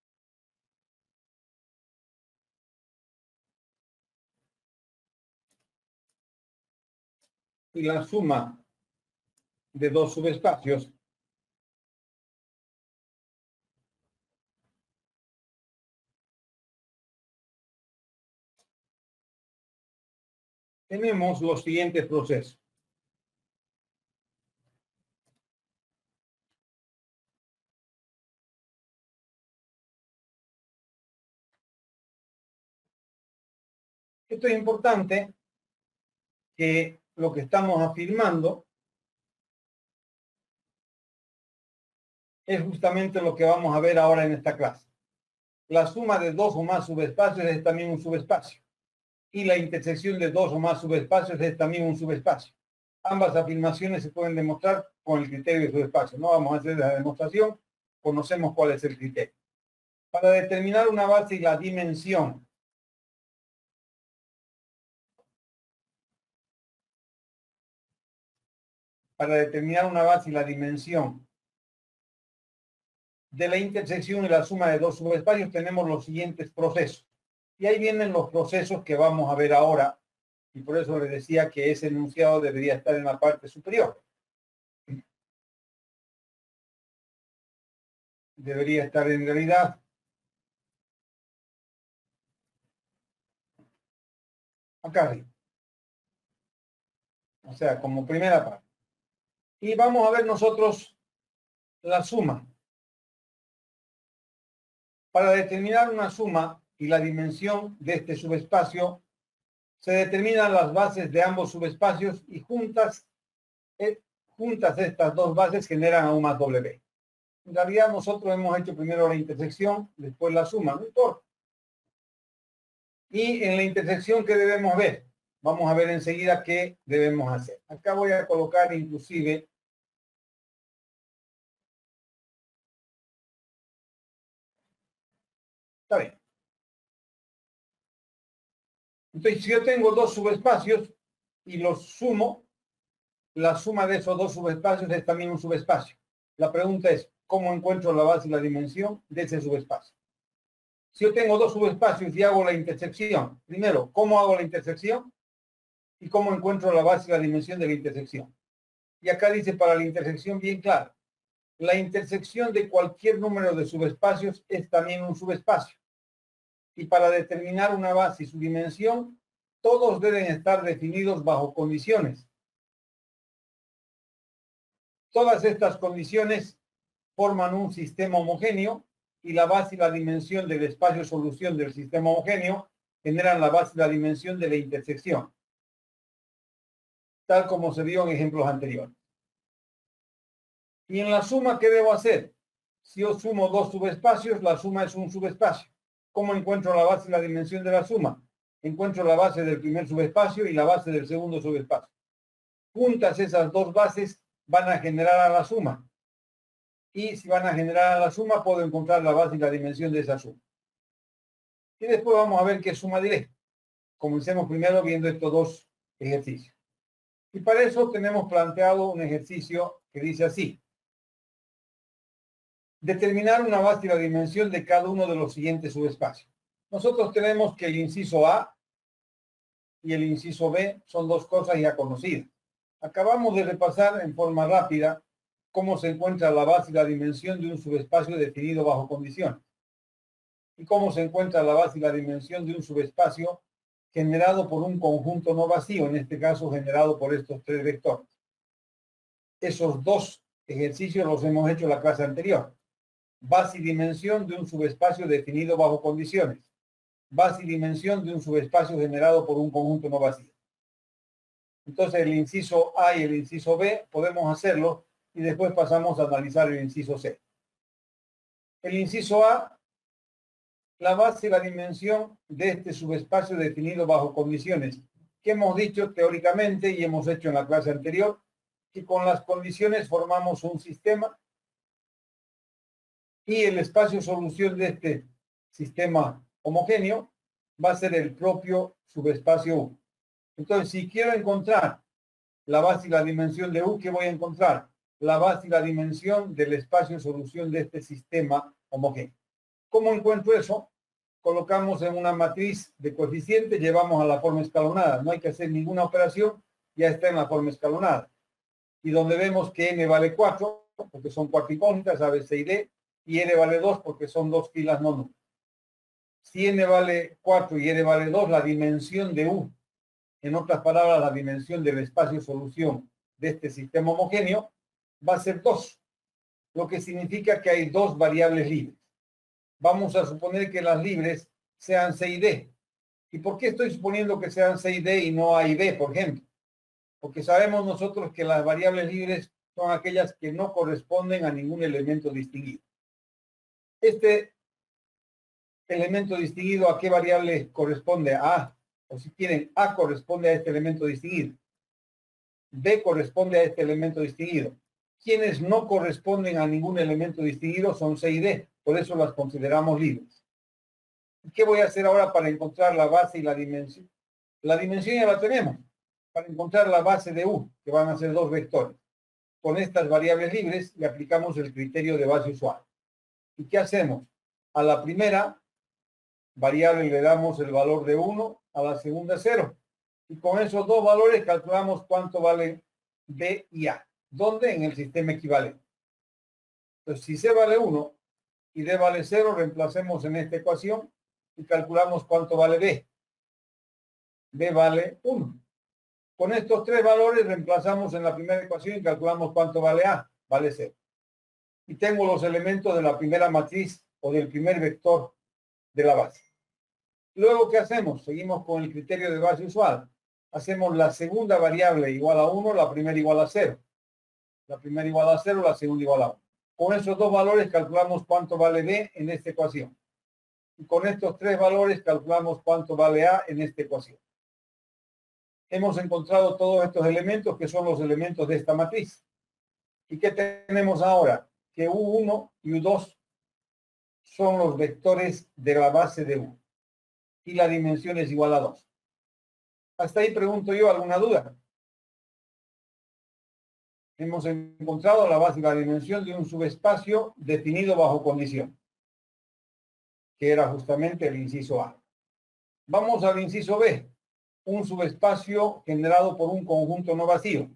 y la suma de dos subespacios tenemos los siguientes procesos. Esto es importante, que lo que estamos afirmando es justamente lo que vamos a ver ahora en esta clase. La suma de dos o más subespacios es también un subespacio. Y la intersección de dos o más subespacios es también un subespacio. Ambas afirmaciones se pueden demostrar con el criterio de subespacio. No vamos a hacer la demostración, conocemos cuál es el criterio. Para determinar una base y la dimensión para determinar una base y la dimensión de la intersección y la suma de dos subespacios, tenemos los siguientes procesos. Y ahí vienen los procesos que vamos a ver ahora. Y por eso les decía que ese enunciado debería estar en la parte superior. Debería estar en realidad acá arriba. O sea, como primera parte. Y vamos a ver nosotros la suma. Para determinar una suma y la dimensión de este subespacio, se determinan las bases de ambos subespacios y juntas estas dos bases generan a U más W. En realidad nosotros hemos hecho primero la intersección, después la suma, no importa. Y en la intersección, ¿qué debemos ver? Vamos a ver enseguida qué debemos hacer. Acá voy a colocar inclusive está bien. Entonces, si yo tengo dos subespacios y los sumo, la suma de esos dos subespacios es también un subespacio. La pregunta es, ¿cómo encuentro la base y la dimensión de ese subespacio? Si yo tengo dos subespacios y hago la intersección, primero, ¿cómo hago la intersección? Y cómo encuentro la base y la dimensión de la intersección. Y acá dice para la intersección bien claro. La intersección de cualquier número de subespacios es también un subespacio. Y para determinar una base y su dimensión, todos deben estar definidos bajo condiciones. Todas estas condiciones forman un sistema homogéneo y la base y la dimensión del espacio solución del sistema homogéneo generan la base y la dimensión de la intersección, tal como se vio en ejemplos anteriores. Y en la suma, ¿qué debo hacer? Si yo sumo dos subespacios, la suma es un subespacio. ¿Cómo encuentro la base y la dimensión de la suma? Encuentro la base del primer subespacio y la base del segundo subespacio. Juntas esas dos bases van a generar a la suma. Y si van a generar a la suma, puedo encontrar la base y la dimensión de esa suma. Y después vamos a ver qué suma directa. Comencemos primero viendo estos dos ejercicios. Y para eso tenemos planteado un ejercicio que dice así. Determinar una base y la dimensión de cada uno de los siguientes subespacios. Nosotros tenemos que el inciso A y el inciso B son dos cosas ya conocidas. Acabamos de repasar en forma rápida cómo se encuentra la base y la dimensión de un subespacio definido bajo condiciones. Y cómo se encuentra la base y la dimensión de un subespacio generado por un conjunto no vacío, en este caso generado por estos tres vectores. Esos dos ejercicios los hemos hecho en la clase anterior. Base y dimensión de un subespacio definido bajo condiciones. Base y dimensión de un subespacio generado por un conjunto no vacío. Entonces el inciso A y el inciso B podemos hacerlo y después pasamos a analizar el inciso C. El inciso A, la base y la dimensión de este subespacio definido bajo condiciones, que hemos dicho teóricamente y hemos hecho en la clase anterior, que con las condiciones formamos un sistema y el espacio solución de este sistema homogéneo va a ser el propio subespacio U. Entonces, si quiero encontrar la base y la dimensión de U, ¿qué voy a encontrar? La base y la dimensión del espacio solución de este sistema homogéneo. ¿Cómo encuentro eso? Colocamos en una matriz de coeficientes, llevamos a la forma escalonada. No hay que hacer ninguna operación, ya está en la forma escalonada. Y donde vemos que n vale 4, porque son cuatro incógnitas, A, B, C y D, y n vale 2 porque son dos filas no nulas. Si n vale 4 y n vale 2, la dimensión de U, en otras palabras, la dimensión del espacio solución de este sistema homogéneo, va a ser 2, lo que significa que hay dos variables libres. Vamos a suponer que las libres sean C y D. ¿Y por qué estoy suponiendo que sean C y D y no A y B, por ejemplo? Porque sabemos nosotros que las variables libres son aquellas que no corresponden a ningún elemento distinguido. Este elemento distinguido, ¿a qué variable corresponde? A A. O si quieren, A corresponde a este elemento distinguido. B corresponde a este elemento distinguido. Quienes no corresponden a ningún elemento distinguido son C y D. Por eso las consideramos libres. ¿Y qué voy a hacer ahora para encontrar la base y la dimensión? La dimensión ya la tenemos. Para encontrar la base de U, que van a ser dos vectores. con estas variables libres y aplicamos el criterio de base usual. ¿Y qué hacemos? A la primera variable le damos el valor de 1, a la segunda 0. Y con esos dos valores calculamos cuánto vale B y A. ¿Dónde? En el sistema equivalente. Entonces, si C vale 1 y D vale 0, reemplacemos en esta ecuación y calculamos cuánto vale B. B vale 1. Con estos tres valores reemplazamos en la primera ecuación y calculamos cuánto vale A. Vale 0. Y tengo los elementos de la primera matriz o del primer vector de la base. Luego, ¿qué hacemos? Seguimos con el criterio de base usual. Hacemos la segunda variable igual a 1, la primera igual a 0. La primera igual a 0, la segunda igual a 1. Con esos dos valores calculamos cuánto vale B en esta ecuación. Y con estos tres valores calculamos cuánto vale A en esta ecuación. Hemos encontrado todos estos elementos que son los elementos de esta matriz. ¿Y qué tenemos ahora? Que U1 y U2 son los vectores de la base de U. Y la dimensión es igual a 2. Hasta ahí pregunto yo, ¿alguna duda? Hemos encontrado la base y la dimensión de un subespacio definido bajo condición, que era justamente el inciso A. Vamos al inciso B. Un subespacio generado por un conjunto no vacío.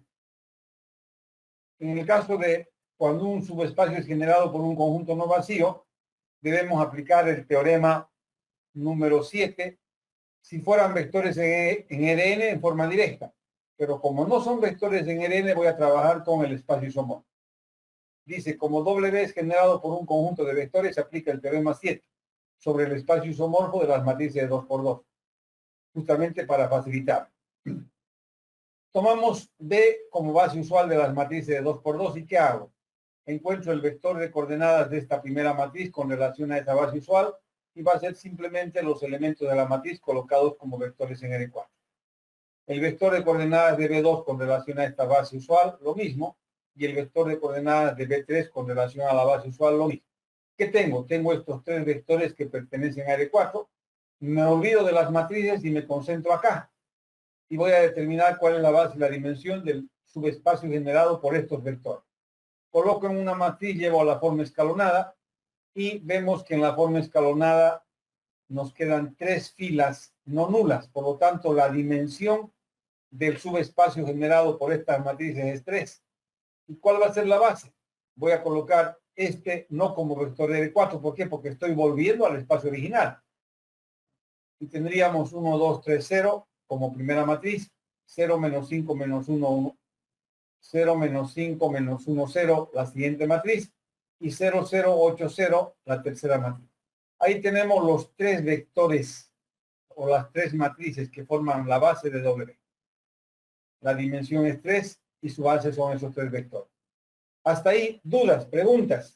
En el caso de cuando un subespacio es generado por un conjunto no vacío, debemos aplicar el teorema número 7 si fueran vectores en Rn en forma directa. Pero como no son vectores en Rn, voy a trabajar con el espacio isomorfo. Dice, como W es generado por un conjunto de vectores, se aplica el teorema 7 sobre el espacio isomorfo de las matrices de 2×2. Justamente para facilitar. Tomamos B como base usual de las matrices de 2×2 y ¿qué hago? Encuentro el vector de coordenadas de esta primera matriz con relación a esa base usual y va a ser simplemente los elementos de la matriz colocados como vectores en R4. El vector de coordenadas de B2 con relación a esta base usual, lo mismo, y el vector de coordenadas de B3 con relación a la base usual, lo mismo. ¿Qué tengo? Tengo estos tres vectores que pertenecen a R4. Me olvido de las matrices y me concentro acá. Y voy a determinar cuál es la base y la dimensión del subespacio generado por estos vectores. Coloco en una matriz, llevo a la forma escalonada y vemos que en la forma escalonada nos quedan tres filas no nulas. Por lo tanto, la dimensión del subespacio generado por estas matrices es 3. ¿Y cuál va a ser la base? Voy a colocar este no como vector de R4. ¿Por qué? Porque estoy volviendo al espacio original. Y tendríamos 1, 2, 3, 0 como primera matriz, 0, menos 5, menos 1, 1, 0, menos 5, menos 1, 0, la siguiente matriz, y 0, 0, 8, 0, la tercera matriz. Ahí tenemos los tres vectores o las tres matrices que forman la base de W. La dimensión es 3 y su base son esos tres vectores. Hasta ahí, dudas, preguntas.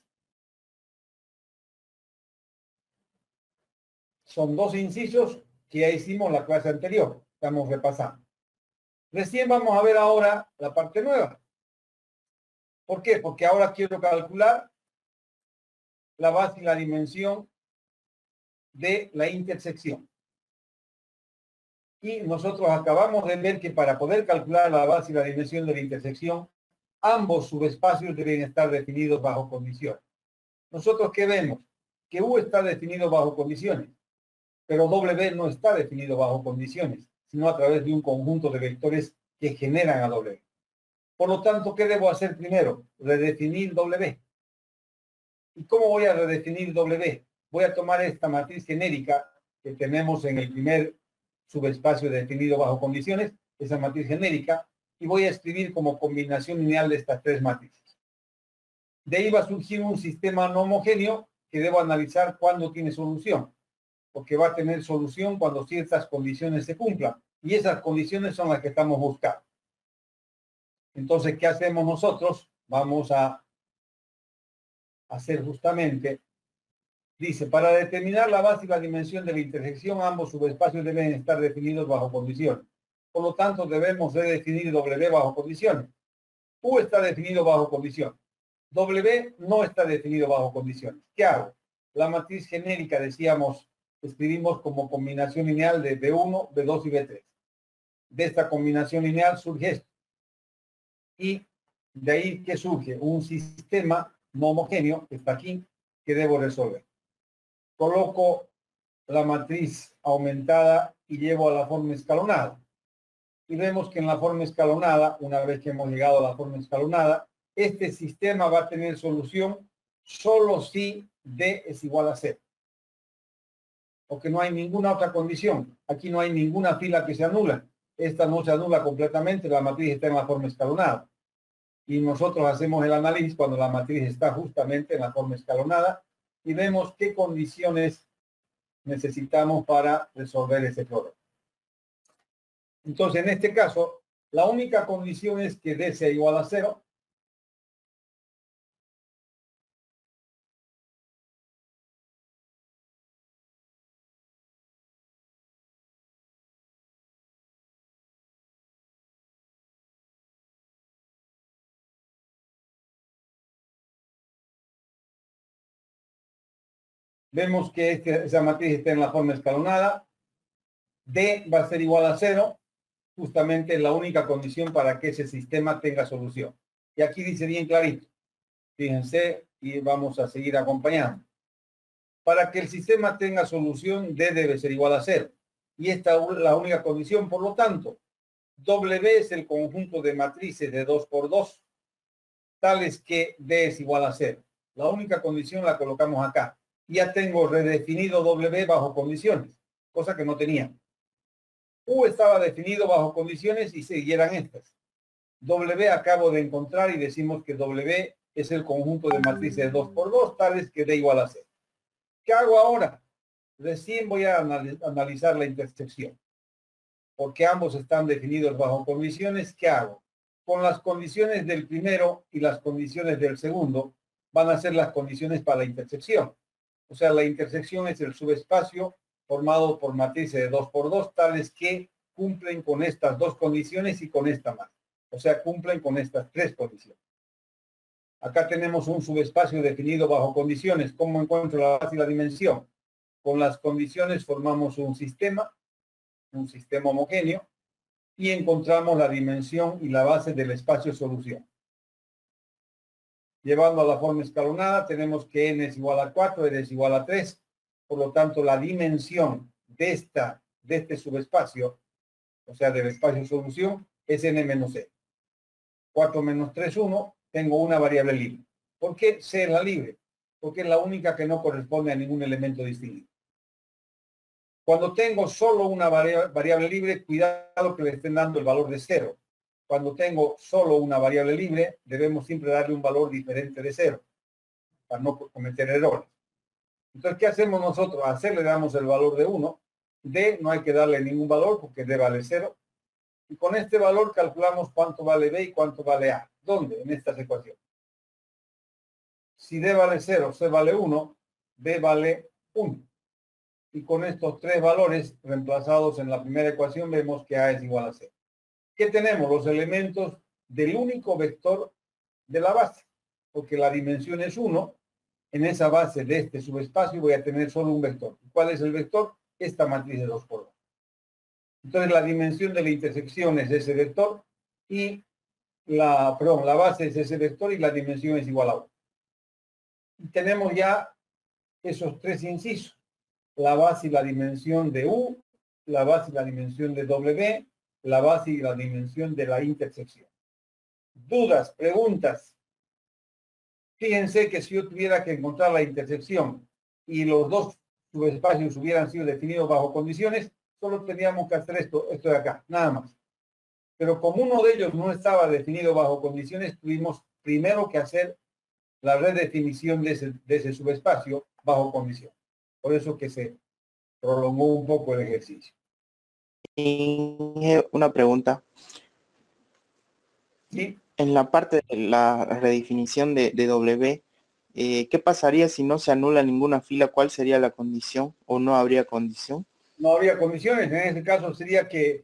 Son dos incisos que ya hicimos la clase anterior. Estamos repasando. Recién vamos a ver ahora la parte nueva. ¿Por qué? Porque ahora quiero calcular la base y la dimensión de la intersección. Y nosotros acabamos de ver que para poder calcular la base y la dimensión de la intersección, ambos subespacios deben estar definidos bajo condiciones. ¿Nosotros qué vemos? Que U está definido bajo condiciones, pero W no está definido bajo condiciones, sino a través de un conjunto de vectores que generan a W. Por lo tanto, ¿qué debo hacer primero? Redefinir W. ¿Y cómo voy a redefinir W? Voy a tomar esta matriz genérica que tenemos en el primer subespacio definido bajo condiciones, esa matriz genérica, y voy a escribir como combinación lineal de estas tres matrices. De ahí va a surgir un sistema no homogéneo que debo analizar cuándo tiene solución, porque va a tener solución cuando ciertas condiciones se cumplan, y esas condiciones son las que estamos buscando. Entonces, ¿qué hacemos nosotros? Vamos a hacer justamente, dice, para determinar la base y la dimensión de la intersección, ambos subespacios deben estar definidos bajo condiciones. Por lo tanto, debemos de definir W bajo condiciones. U está definido bajo condiciones. W no está definido bajo condiciones. ¿Qué hago? La matriz genérica, decíamos, escribimos como combinación lineal de B1, B2 y B3. De esta combinación lineal surge esto. Y De ahí que surge un sistema no homogéneo, que está aquí, que debo resolver. Coloco la matriz aumentada y llevo a la forma escalonada. Y vemos que en la forma escalonada, una vez que hemos llegado a la forma escalonada, este sistema va a tener solución solo si D es igual a 0. Porque no hay ninguna otra condición. Aquí no hay ninguna fila que se anula. Esta no se anula completamente, la matriz está en la forma escalonada. Y nosotros hacemos el análisis cuando la matriz está justamente en la forma escalonada y vemos qué condiciones necesitamos para resolver ese problema. Entonces, en este caso, la única condición es que D sea igual a 0. Vemos que esa matriz está en la forma escalonada. D va a ser igual a 0. Justamente es la única condición para que ese sistema tenga solución. Y aquí dice bien clarito. Fíjense y vamos a seguir acompañando. Para que el sistema tenga solución, D debe ser igual a 0. Y esta es la única condición. Por lo tanto, W es el conjunto de matrices de 2 por 2, tales que D es igual a 0. La única condición la colocamos acá. Ya tengo redefinido W bajo condiciones, cosa que no tenía. U estaba definido bajo condiciones y siguieran estas. W acabo de encontrar y decimos que W es el conjunto de matrices de 2 por 2, tales que D igual a 0. ¿Qué hago ahora? Recién voy a analizar la intersección. Porque ambos están definidos bajo condiciones, ¿qué hago? Con las condiciones del primero y las condiciones del segundo, van a ser las condiciones para la intersección. O sea, la intersección es el subespacio formado por matrices de 2 por 2, tales que cumplen con estas dos condiciones y con esta más. O sea, cumplen con estas tres condiciones. Acá tenemos un subespacio definido bajo condiciones. ¿Cómo encuentro la base y la dimensión? Con las condiciones formamos un sistema homogéneo, y encontramos la dimensión y la base del espacio solución. Llevando a la forma escalonada, tenemos que n es igual a 4, n es igual a 3. Por lo tanto, la dimensión de este subespacio, o sea, del espacio solución, es n menos c. 4 menos 3, 1. Tengo una variable libre. ¿Por qué c es la libre? Porque es la única que no corresponde a ningún elemento distinguido. Cuando tengo solo una variable libre, cuidado que le estén dando el valor de 0. Cuando tengo solo una variable libre, debemos siempre darle un valor diferente de 0, para no cometer errores. Entonces, ¿qué hacemos nosotros? A C le damos el valor de 1. D no hay que darle ningún valor porque D vale 0. Y con este valor calculamos cuánto vale B y cuánto vale A. ¿Dónde? En estas ecuaciones. Si D vale 0, C vale 1, B vale 1. Y con estos tres valores reemplazados en la primera ecuación vemos que A es igual a 0. ¿Qué tenemos? Los elementos del único vector de la base. Porque la dimensión es 1. En esa base de este subespacio voy a tener solo un vector. ¿Cuál es el vector? Esta matriz de 2 por 2. Entonces la dimensión de la intersección es ese vector y la base es ese vector y la dimensión es igual a 1. Y tenemos ya esos tres incisos. La base y la dimensión de U, la base y la dimensión de W, la base y la dimensión de la intersección. ¿Dudas? ¿Preguntas? Fíjense que si yo tuviera que encontrar la intersección y los dos subespacios hubieran sido definidos bajo condiciones, solo teníamos que hacer esto de acá, nada más. Pero como uno de ellos no estaba definido bajo condiciones, tuvimos primero que hacer la redefinición de ese subespacio bajo condición. Por eso que se prolongó un poco el ejercicio. Una pregunta. ¿Sí? En la parte de la redefinición de W, ¿qué pasaría si no se anula ninguna fila? ¿Cuál sería la condición o no habría condición? No habría condiciones. En ese caso sería que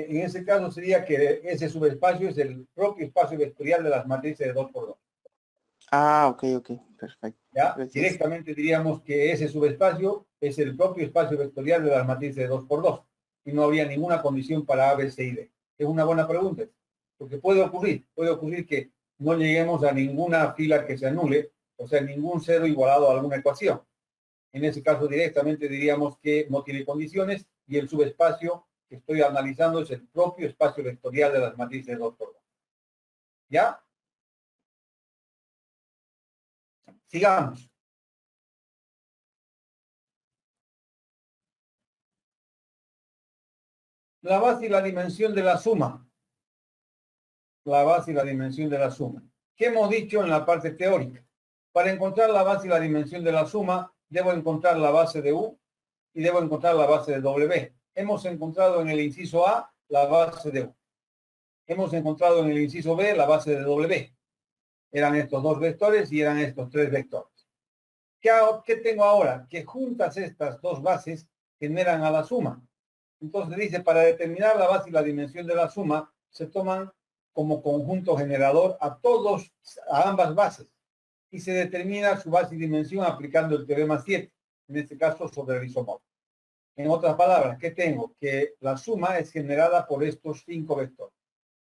ese subespacio es el propio espacio vectorial de las matrices de 2 por 2. Ah, ok, perfecto. ¿Ya? Gracias. Directamente diríamos que ese subespacio es el propio espacio vectorial de las matrices de 2 por 2 y no habría ninguna condición para A, B, C y D. Es una buena pregunta, porque puede ocurrir que no lleguemos a ninguna fila que se anule, o sea, ningún cero igualado a alguna ecuación. En ese caso directamente diríamos que no tiene condiciones y el subespacio que estoy analizando es el propio espacio vectorial de las matrices 2×2. ¿Ya? Sigamos. La base y la dimensión de la suma. La base y la dimensión de la suma. ¿Qué hemos dicho en la parte teórica? Para encontrar la base y la dimensión de la suma, debo encontrar la base de U y debo encontrar la base de W. Hemos encontrado en el inciso A la base de U. Hemos encontrado en el inciso B la base de W. Eran estos dos vectores y eran estos tres vectores. ¿Qué tengo ahora? Que juntas estas dos bases generan a la suma. Entonces dice, para determinar la base y la dimensión de la suma, se toman como conjunto generador a ambas bases. Y se determina su base y dimensión aplicando el teorema 7, en este caso sobre el isomorfo. En otras palabras, ¿qué tengo? Que la suma es generada por estos 5 vectores.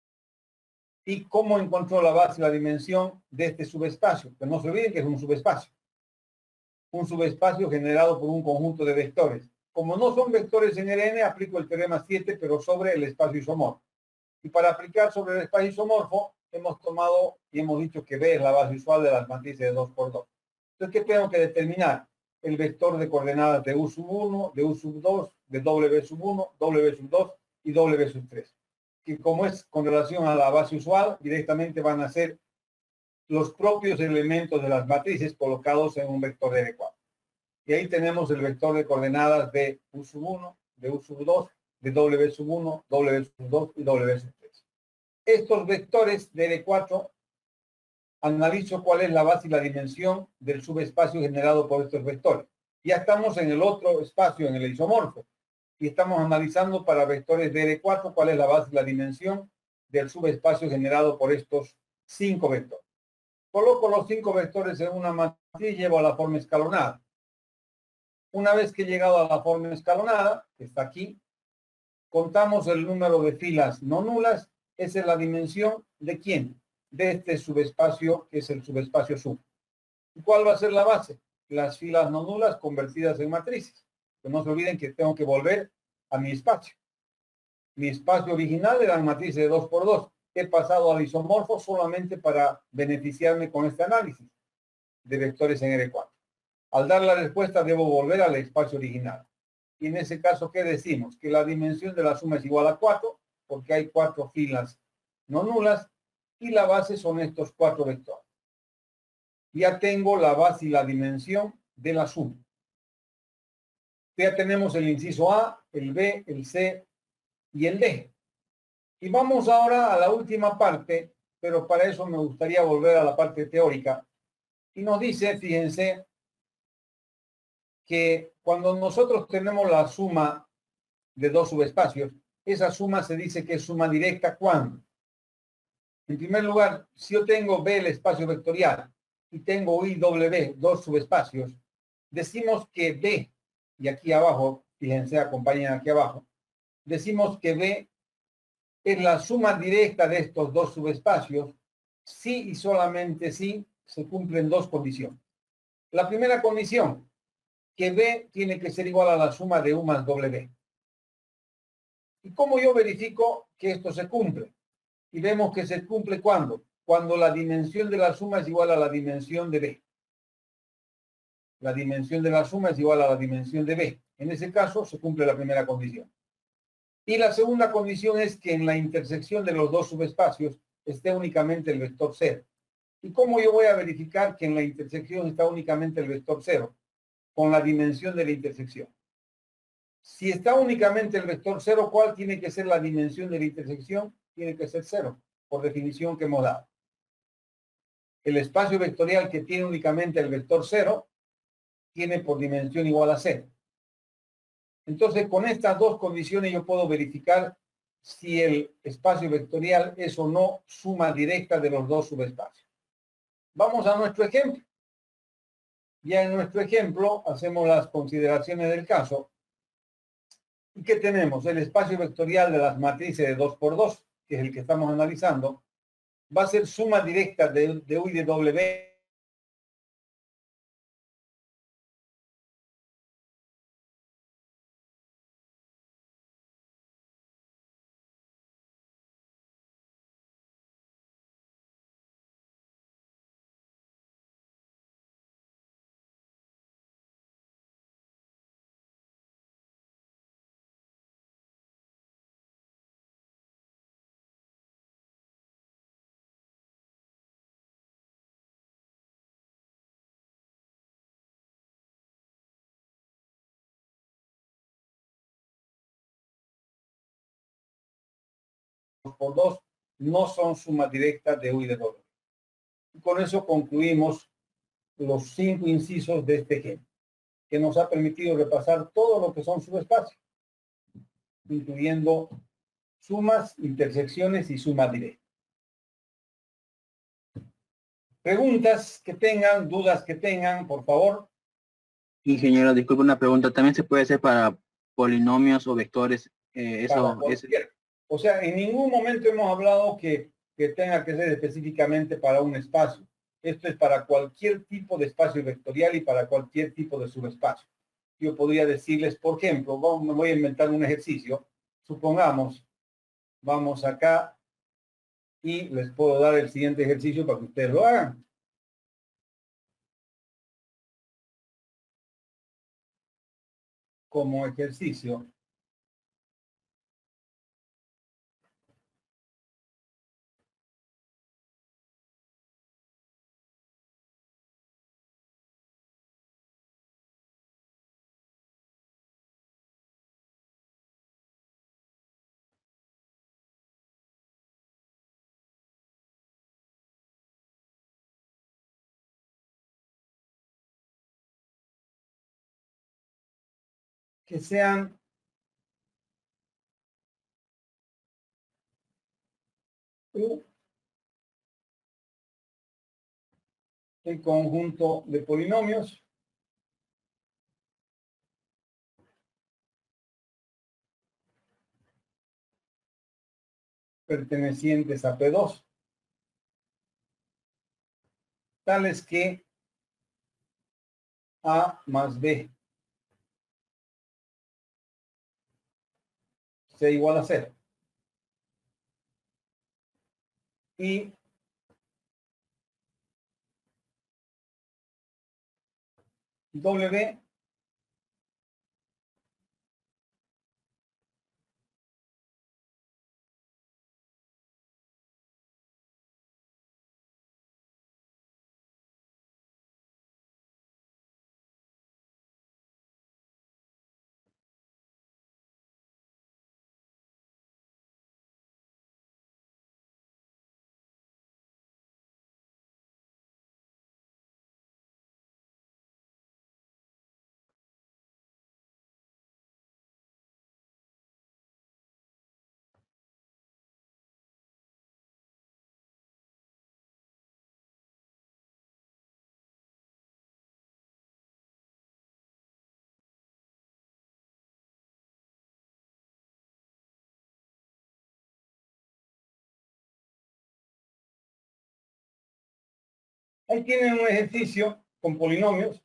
¿Y cómo encontró la base y la dimensión de este subespacio? Que no se olviden que es un subespacio. Un subespacio generado por un conjunto de vectores. Como no son vectores en el N, aplico el teorema 7, pero sobre el espacio isomorfo. Y para aplicar sobre el espacio isomorfo, hemos tomado y hemos dicho que B es la base usual de las matrices de 2×2. Entonces, ¿qué tengo que determinar? El vector de coordenadas de U1, de U2, de W1, W2 y W3. Que como es con relación a la base usual, directamente van a ser los propios elementos de las matrices colocados en un vector de R4. Y ahí tenemos el vector de coordenadas de U1, de U2, de W1, W2 y W3. Estos vectores de R4, analizo cuál es la base y la dimensión del subespacio generado por estos vectores. Ya estamos en el otro espacio, en el isomorfo, y estamos analizando para vectores de R4 cuál es la base y la dimensión del subespacio generado por estos 5 vectores. Coloco los 5 vectores en una matriz y llevo a la forma escalonada. Una vez que he llegado a la forma escalonada, que está aquí, contamos el número de filas no nulas. Esa es la dimensión de ¿quién? De este subespacio, que es el subespacio suma. ¿Y cuál va a ser la base? Las filas no nulas convertidas en matrices. Que no se olviden que tengo que volver a mi espacio. Mi espacio original eran matrices de 2×2. He pasado al isomorfo solamente para beneficiarme con este análisis de vectores en R4. Al dar la respuesta debo volver al espacio original. Y en ese caso, ¿qué decimos? Que la dimensión de la suma es igual a 4, porque hay 4 filas no nulas, y la base son estos 4 vectores. Ya tengo la base y la dimensión de la suma. Ya tenemos el inciso A, el B, el C y el D. Y vamos ahora a la última parte, pero para eso me gustaría volver a la parte teórica. Y nos dice, fíjense, que cuando nosotros tenemos la suma de dos subespacios, esa suma se dice que es suma directa ¿cuándo? En primer lugar, si yo tengo B el espacio vectorial y tengo I, W, dos subespacios, decimos que B, y aquí abajo, fíjense, acompañen aquí abajo, decimos que B es la suma directa de estos dos subespacios si y solamente si se cumplen dos condiciones. La primera condición, que B tiene que ser igual a la suma de U más W. ¿Y cómo yo verifico que esto se cumple? Y vemos que se cumple ¿cuándo? Cuando la dimensión de la suma es igual a la dimensión de B. La dimensión de la suma es igual a la dimensión de B. En ese caso se cumple la primera condición. Y la segunda condición es que en la intersección de los dos subespacios esté únicamente el vector 0. ¿Y cómo yo voy a verificar que en la intersección está únicamente el vector 0? Con la dimensión de la intersección. Si está únicamente el vector 0, ¿cuál tiene que ser la dimensión de la intersección? Tiene que ser 0, por definición que hemos dado. El espacio vectorial que tiene únicamente el vector 0 tiene por dimensión igual a 0. Entonces, con estas dos condiciones yo puedo verificar si el espacio vectorial es o no suma directa de los dos subespacios. Vamos a nuestro ejemplo. Ya en nuestro ejemplo hacemos las consideraciones del caso. ¿Y qué tenemos? El espacio vectorial de las matrices de 2×2, que es el que estamos analizando, va a ser suma directa de U y de W. Por 2 no son sumas directas de U y de W. Y con eso concluimos los 5 incisos de este ejemplo, que nos ha permitido repasar todo lo que son subespacios, incluyendo sumas, intersecciones y sumas directas. Preguntas que tengan, dudas que tengan, por favor. Ingeniero, disculpe una pregunta. ¿También se puede hacer para polinomios o vectores? Para cualquier. O sea, en ningún momento hemos hablado que tenga que ser específicamente para un espacio. Esto es para cualquier tipo de espacio vectorial y para cualquier tipo de subespacio. Yo podría decirles, por ejemplo, me voy a inventar un ejercicio. Supongamos, vamos acá y les puedo dar el siguiente ejercicio para que ustedes lo hagan. Como ejercicio. Que sean U el conjunto de polinomios pertenecientes a P2, tales que A más B sea igual a 0. Y W ahí tienen un ejercicio con polinomios.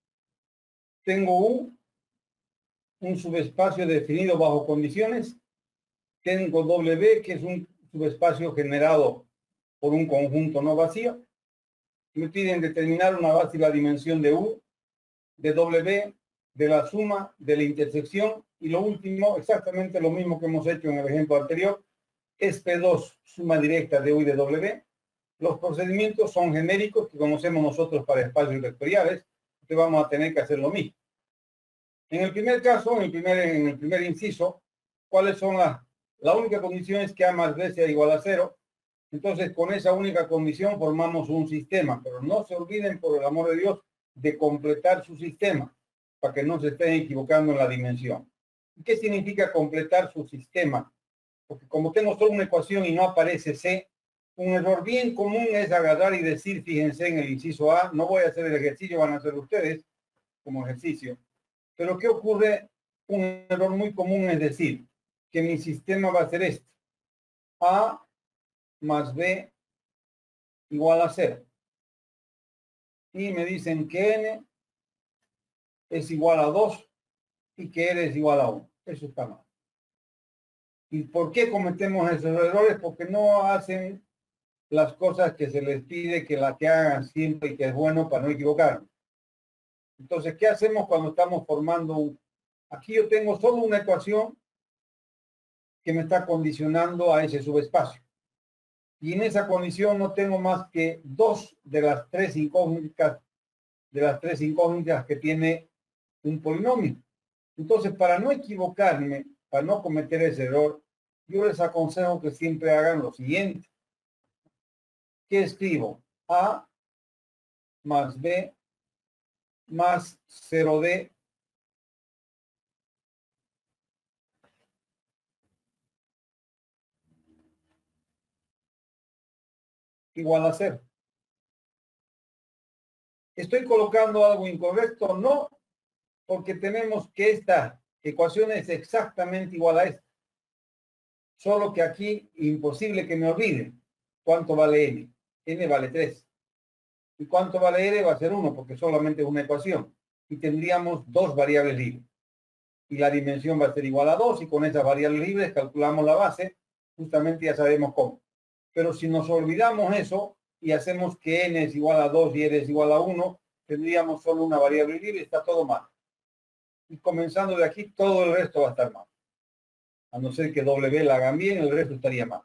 Tengo U, un subespacio definido bajo condiciones. Tengo W, que es un subespacio generado por un conjunto no vacío. Me piden determinar una base y la dimensión de U, de W, de la suma, de la intersección. Y lo último, exactamente lo mismo que hemos hecho en el ejemplo anterior, es P2, suma directa de U y de W. Los procedimientos son genéricos que conocemos nosotros para espacios vectoriales. Entonces vamos a tener que hacer lo mismo. En el primer caso, en el primer inciso, ¿cuáles son la única condición es que A más B sea igual a 0? Entonces, con esa única condición formamos un sistema. Pero no se olviden, por el amor de Dios, de completar su sistema, para que no se estén equivocando en la dimensión. ¿Qué significa completar su sistema? Porque como tengo solo una ecuación y no aparece C, un error bien común es agarrar y decir, fíjense en el inciso A, no voy a hacer el ejercicio, van a hacer ustedes como ejercicio. Pero ¿qué ocurre? Un error muy común es decir que mi sistema va a ser este. A más B igual a 0. Y me dicen que n es igual a 2 y que r es igual a 1. Eso está mal. ¿Y por qué cometemos esos errores? Porque no hacen las cosas que se les pide que las que hagan siempre y que es bueno para no equivocarnos. Entonces, ¿qué hacemos cuando estamos formando un... Aquí yo tengo solo una ecuación que me está condicionando a ese subespacio. Y en esa condición no tengo más que 2 de las tres incógnitas que tiene un polinomio. Entonces, para no equivocarme, para no cometer ese error, yo les aconsejo que siempre hagan lo siguiente. ¿Qué escribo? A más B más 0D igual a 0. ¿Estoy colocando algo incorrecto? No, porque tenemos que esta ecuación es exactamente igual a esta. Solo que aquí, imposible que me olvide. ¿Cuánto vale n? N vale 3. ¿Y cuánto vale r? Va a ser 1, porque solamente es una ecuación. Y tendríamos dos variables libres. Y la dimensión va a ser igual a 2, y con esas variables libres calculamos la base. Justamente ya sabemos cómo. Pero si nos olvidamos eso y hacemos que n es igual a 2 y r es igual a 1, tendríamos solo una variable libre, está todo mal. Y comenzando de aquí, todo el resto va a estar mal. A no ser que W la hagan bien, el resto estaría mal.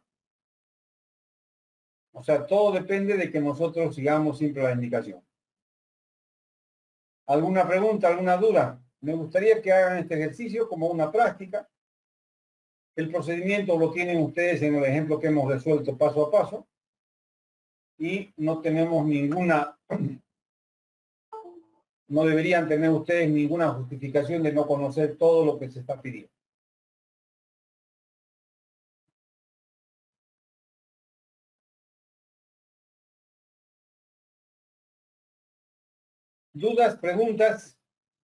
O sea, todo depende de que nosotros sigamos siempre la indicación. ¿Alguna pregunta, alguna duda? Me gustaría que hagan este ejercicio como una práctica. El procedimiento lo tienen ustedes en el ejemplo que hemos resuelto paso a paso. Y no tenemos ninguna, no deberían tener ustedes ninguna justificación de no conocer todo lo que se está pidiendo. ¿Dudas, preguntas?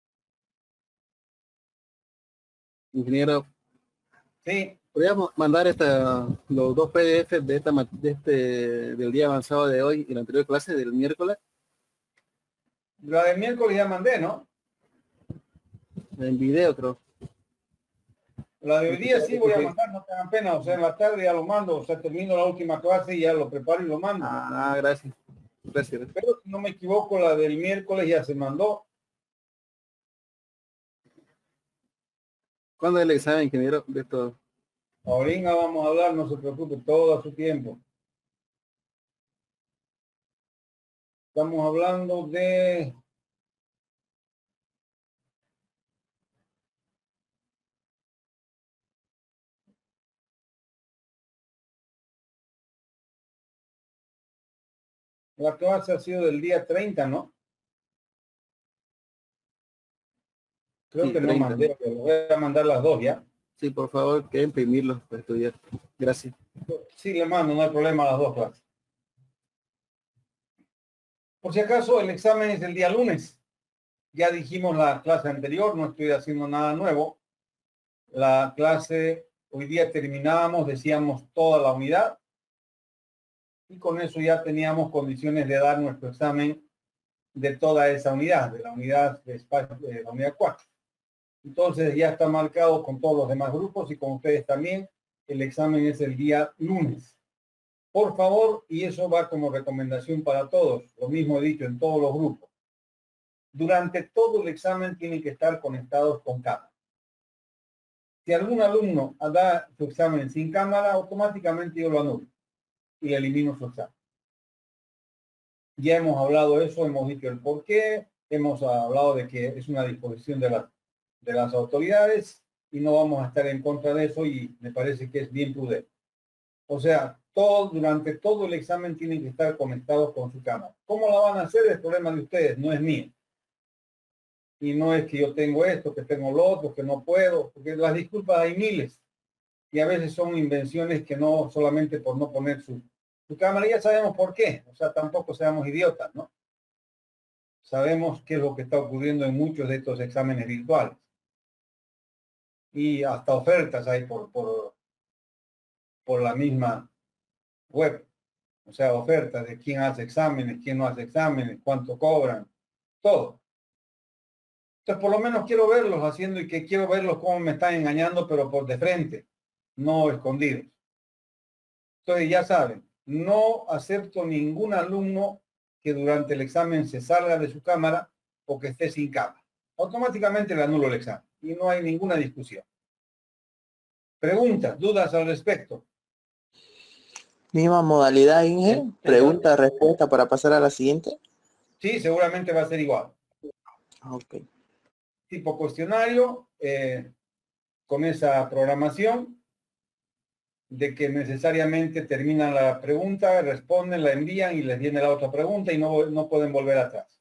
Ingeniero, Sí. ¿podríamos mandar los dos PDF del día avanzado de hoy y la anterior clase del miércoles? La del miércoles ya mandé, ¿no? En video, creo. La de hoy día sí voy a mandar, no tengan pena. O sea, en la tarde ya lo mando. O sea, termino la última clase y ya lo preparo y lo mando. Ah, gracias. Gracias. Pero si no me equivoco, la del miércoles ya se mandó. ¿Cuándo es el examen, ingeniero, de esto? Ahorita vamos a hablar, no se preocupe, todo a su tiempo. Estamos hablando de... La clase ha sido del día 30, ¿no? Creo Sí, que no 30. mandé, pero voy a mandar las dos ya. Sí, por favor, que imprimirlos para estudiar. Gracias. Sí, le mando, no hay problema, las dos clases. Por si acaso, el examen es el día lunes. Ya dijimos la clase anterior, no estoy haciendo nada nuevo. La clase, hoy día terminábamos, decíamos toda la unidad. Y con eso ya teníamos condiciones de dar nuestro examen de toda esa unidad, de la unidad de espacio, de la unidad 4. Entonces ya está marcado con todos los demás grupos y con ustedes también. El examen es el día lunes. Por favor, y eso va como recomendación para todos, lo mismo he dicho en todos los grupos. Durante todo el examen tienen que estar conectados con cámara. Si algún alumno da su examen sin cámara, automáticamente yo lo anulo y elimino su examen. Ya hemos hablado de eso, hemos dicho el por qué, hemos hablado de que es una disposición de las autoridades y no vamos a estar en contra de eso y me parece que es bien prudente. O sea, durante todo el examen tienen que estar conectados con su cámara. ¿Cómo la van a hacer? Es problema de ustedes, no es mío. Y no es que yo tengo esto, que tengo lo otro, que no puedo, porque las disculpas hay miles. Y a veces son invenciones que no solamente por no poner su cámara, ya sabemos por qué. O sea, tampoco seamos idiotas, ¿no? Sabemos qué es lo que está ocurriendo en muchos de estos exámenes virtuales. Y hasta ofertas hay por la misma web. O sea, ofertas de quién hace exámenes, quién no hace exámenes, cuánto cobran, todo. Entonces, por lo menos quiero verlos haciendo y que quiero verlos cómo me están engañando, pero por de frente, no escondidos. Entonces, ya saben, no acepto ningún alumno que durante el examen se salga de su cámara o que esté sin cámara. Automáticamente le anulo el examen y no hay ninguna discusión. Preguntas, dudas al respecto. Misma modalidad, Inge. Pregunta, respuesta para pasar a la siguiente. Sí, seguramente va a ser igual. Ok. Tipo cuestionario, con esa programación de que necesariamente terminan la pregunta, responden, la envían y les viene la otra pregunta y no pueden volver atrás.